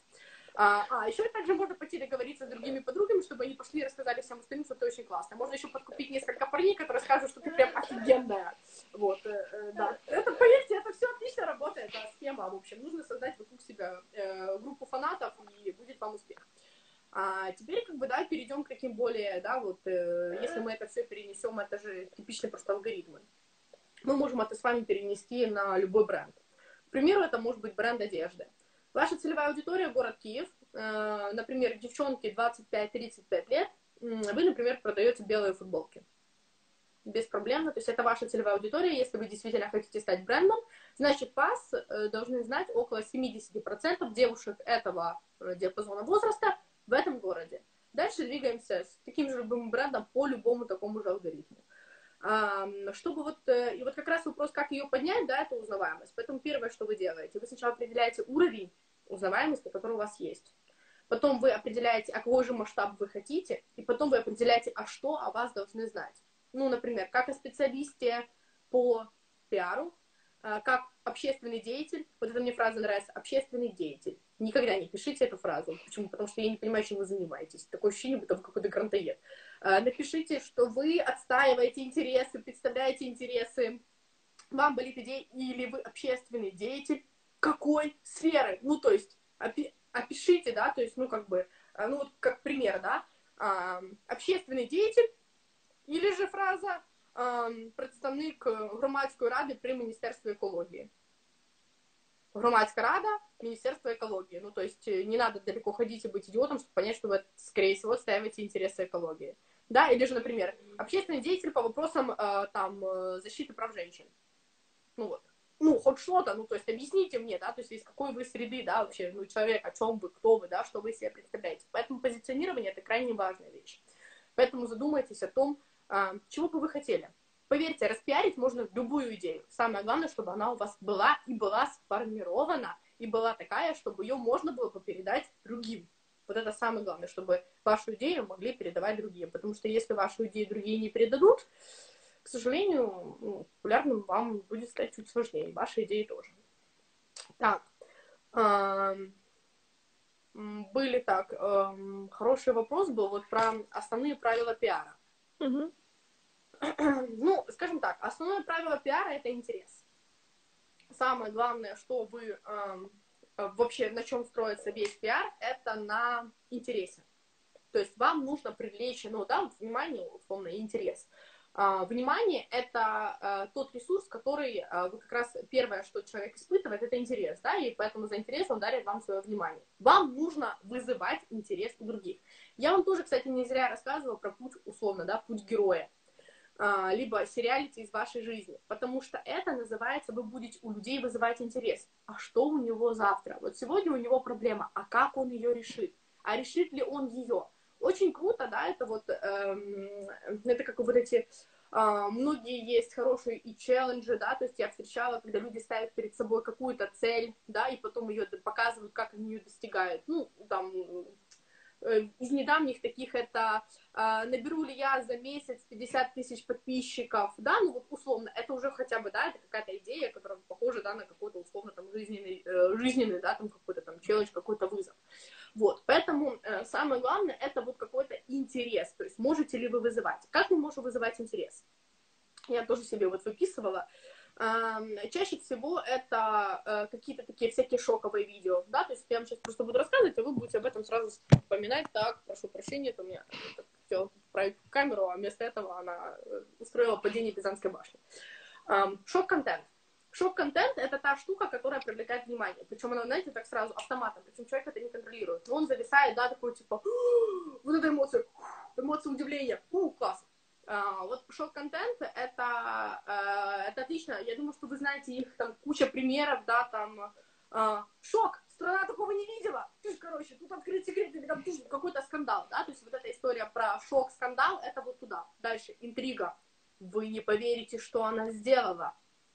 Еще также можно пойти договориться с другими подругами, чтобы они пошли и рассказали всем остальным, что ты очень классная. Можно еще подкупить несколько парней, которые скажут, что ты прям офигенная. Вот, да. Это, поверьте, это все отлично работает, да, схема, в общем. Нужно создать вокруг себя группу фанатов, и будет вам успех. Теперь, как бы, да, перейдем к таким более, да, вот, если мы это все перенесем, это же типичные просто алгоритмы. Мы можем это с вами перенести на любой бренд. К примеру, это может быть бренд одежды. Ваша целевая аудитория – город Киев. Например, девчонки 25-35 лет. Вы, например, продаете белые футболки. Беспроблемно. То есть это ваша целевая аудитория. Если вы действительно хотите стать брендом, значит, вас должны знать около 70% девушек этого диапазона возраста в этом городе. Дальше двигаемся с таким же любым брендом по любому такому же алгоритму. Чтобы вот, и вот как раз вопрос, как ее поднять, да, это узнаваемость. Поэтому первое, что вы делаете, вы сначала определяете уровень узнаваемости, который у вас есть. Потом вы определяете, а какой же масштаб вы хотите, и потом вы определяете, а что о вас должны знать. Ну, например, как о специалисте по пиару, как общественный деятель. Вот эта мне фраза нравится, общественный деятель. Никогда не пишите эту фразу. Почему? Потому что я не понимаю, чем вы занимаетесь. Такое ощущение, будто вы какой-то грантоед. Напишите, что вы отстаиваете интересы, представляете интересы, вам болит идея, или вы общественный деятель какой сферы. Ну, то есть, опишите, да, то есть, ну, как бы, ну, вот как пример, да, общественный деятель, или же фраза представник громадської ради при Міністерстві екології. Громадская рада, Министерство экологии. Ну, то есть не надо далеко ходить и быть идиотом, чтобы понять, что вы, скорее всего, отстаиваете интересы экологии. Да, или же, например, общественный деятель по вопросам там, защиты прав женщин. Ну вот. Ну, хоть что-то, ну, то есть объясните мне, да, то есть из какой вы среды, да, вообще, ну, человек, о чем вы, кто вы, да, что вы себе представляете. Поэтому позиционирование – это крайне важная вещь. Поэтому задумайтесь о том, чего бы вы хотели. Поверьте, распиарить можно любую идею. Самое главное, чтобы она у вас была и была сформирована, и была такая, чтобы ее можно было бы передать другим. Вот это самое главное, чтобы вашу идею могли передавать другим. Потому что если вашу идею другие не передадут, к сожалению, ну, популярным вам будет стать чуть сложнее. Ваши идеи тоже. Так. Были так. Хороший вопрос был вот про основные правила пиара. Угу. Ну, скажем так, основное правило пиара – это интерес. Самое главное, что вы вообще, на чем строится весь пиар, это на интересе. То есть вам нужно привлечь, ну да, внимание, условно, интерес. Внимание – это тот ресурс, который вот как раз первое, что человек испытывает, это интерес, да, и поэтому за интерес он дарит вам свое внимание. Вам нужно вызывать интерес у других. Я вам тоже, кстати, не зря рассказывала про путь, условно, да, путь героя. либо сериалити из вашей жизни, потому что это называется, вы будете у людей вызывать интерес. А что у него завтра? Вот сегодня у него проблема, а как он ее решит? А решит ли он ее? Очень круто, да, это вот, это как вот эти, многие есть хорошие и челленджи, да, то есть я встречала, когда люди ставят перед собой какую-то цель, да, и потом ее показывают, как они ее достигают. Ну, там, из недавних таких это наберу ли я за месяц 50 тысяч подписчиков, да, ну вот условно, это уже хотя бы, да, это какая-то идея, которая похожа, да, на какой-то условно там жизненный, да, там какой-то там челлендж, какой-то вызов. Вот, поэтому самое главное, это вот какой-то интерес, то есть можете ли вы вызывать. Как мы можем вызывать интерес? Я тоже себе вот выписывала. Чаще всего это какие-то такие всякие шоковые видео, да, то есть я вам сейчас просто буду рассказывать, а вы будете об этом сразу вспоминать, так, прошу прощения, это у меня все вправить в камеру, а вместо этого она устроила падение Пизанской башни. Шок-контент. Шок-контент — это та штука, которая привлекает внимание. Причем она, знаете, так сразу автоматом. Причем человек это не контролирует. Но он зависает, да, такой типа, вот эта эмоция, эмоция удивления, класс. Вот шок-контент — это отлично. Я думаю, что вы знаете их там куча примеров, да, там шок, страна такого не видела. Короче, тут открыт секрет, или там какой-то скандал, да, то есть вот эта история про шок-скандал, это вот туда. Дальше, интрига. Вы не поверите, что она сделала.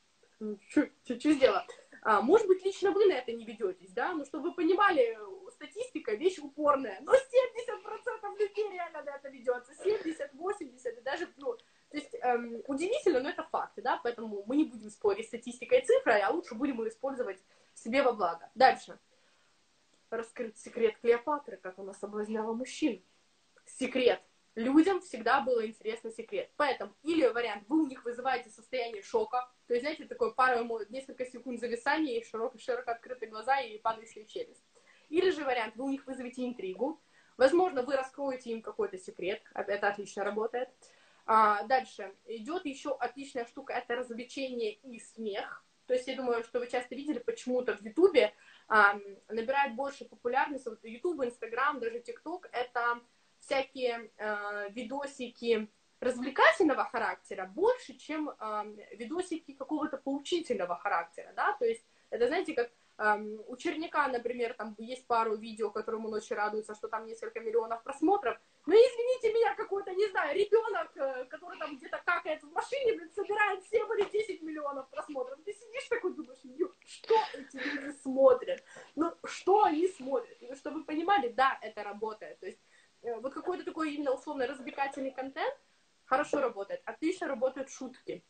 Что сделала? Может быть, лично вы на это не ведетесь, да, но чтобы вы понимали, статистика — вещь упорная, но 70% людей реально на это ведется, 70, 80, и даже, ну, то есть, удивительно, но это факты, да, поэтому мы не будем спорить с статистикой и цифрой, а лучше будем ее использовать себе во благо. Дальше. Раскрыть секрет Клеопатры, как она соблазняла мужчин. Секрет. Людям всегда было интересно секрет. Поэтому, или вариант, вы у них вызываете состояние шока, то есть, знаете, такой пару, несколько секунд зависания, и широко открытые глаза и падающая челюсть. Или же вариант, вы у них вызовете интригу, возможно, вы раскроете им какой-то секрет, это отлично работает. Дальше, идет еще отличная штука, это развлечение и смех. То есть, я думаю, что вы часто видели, почему-то в Ютубе набирает больше популярности, вот Ютуб, Инстаграм, даже ТикТок, это всякие видосики развлекательного характера больше, чем видосики какого-то поучительного характера, да, то есть это, знаете, как у Черняка, например, там есть пару видео, которым он очень радуется, что там несколько миллионов просмотров, но извините меня, какой-то, не знаю, ребенок, который там где-то какает в машине, блин, собирает 7 или 10 миллионов просмотров, ты сидишь такой, думаешь, что эти люди смотрят, ну, что они смотрят, и чтобы вы понимали, да, это работает, то есть вот какой-то такой именно условно развлекательный контент хорошо работает. Отлично работают шутки.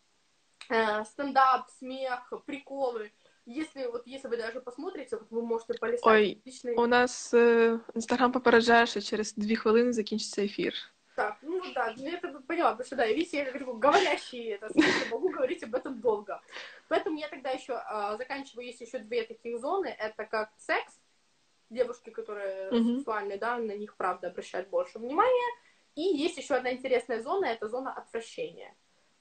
Стендап, смех, приколы. Если вы даже посмотрите, вот вы можете полистать. Ой, отличные... у нас Інстаграм попереджає, що через 2 хвилини закінчиться ефір. Так, ну да, я это поняла, потому что да, видите, я говорю, говорящий, это смысл, могу говорить об этом долго. Поэтому я тогда еще заканчиваю, есть еще 2 таких зоны, это как секс, девушки, которые сексуальные, да, на них, правда, обращают больше внимания. И есть еще одна интересная зона, это зона отвращения.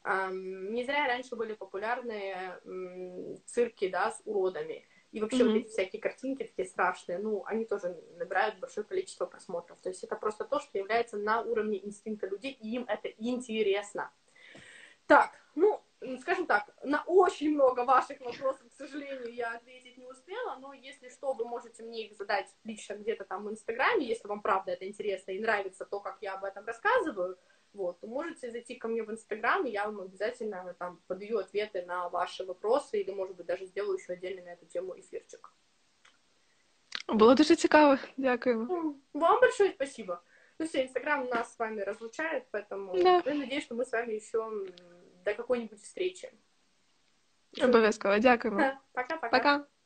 Не зря раньше были популярны цирки, да, с уродами. И вообще вот эти всякие картинки такие страшные, ну, они тоже набирают большое количество просмотров. То есть это просто то, что является на уровне инстинкта людей, и им это интересно. Так, ну, скажем так, на очень много ваших вопросов, к сожалению, я ответить не успела, но если что, вы можете мне их задать лично где-то там в Инстаграме, если вам правда это интересно и нравится то, как я об этом рассказываю, вот, то можете зайти ко мне в Инстаграм, и я вам обязательно там подаю ответы на ваши вопросы, или, может быть, даже сделаю еще отдельно на эту тему эфирчик. Було дуже цікаво, дякуємо. Вам большое спасибо. Ну все, Инстаграм нас с вами разлучает, поэтому Да. я надеюсь, что мы с вами еще до какой-нибудь встречи. Обов'язково, дякуємо. Пока-пока. Пока.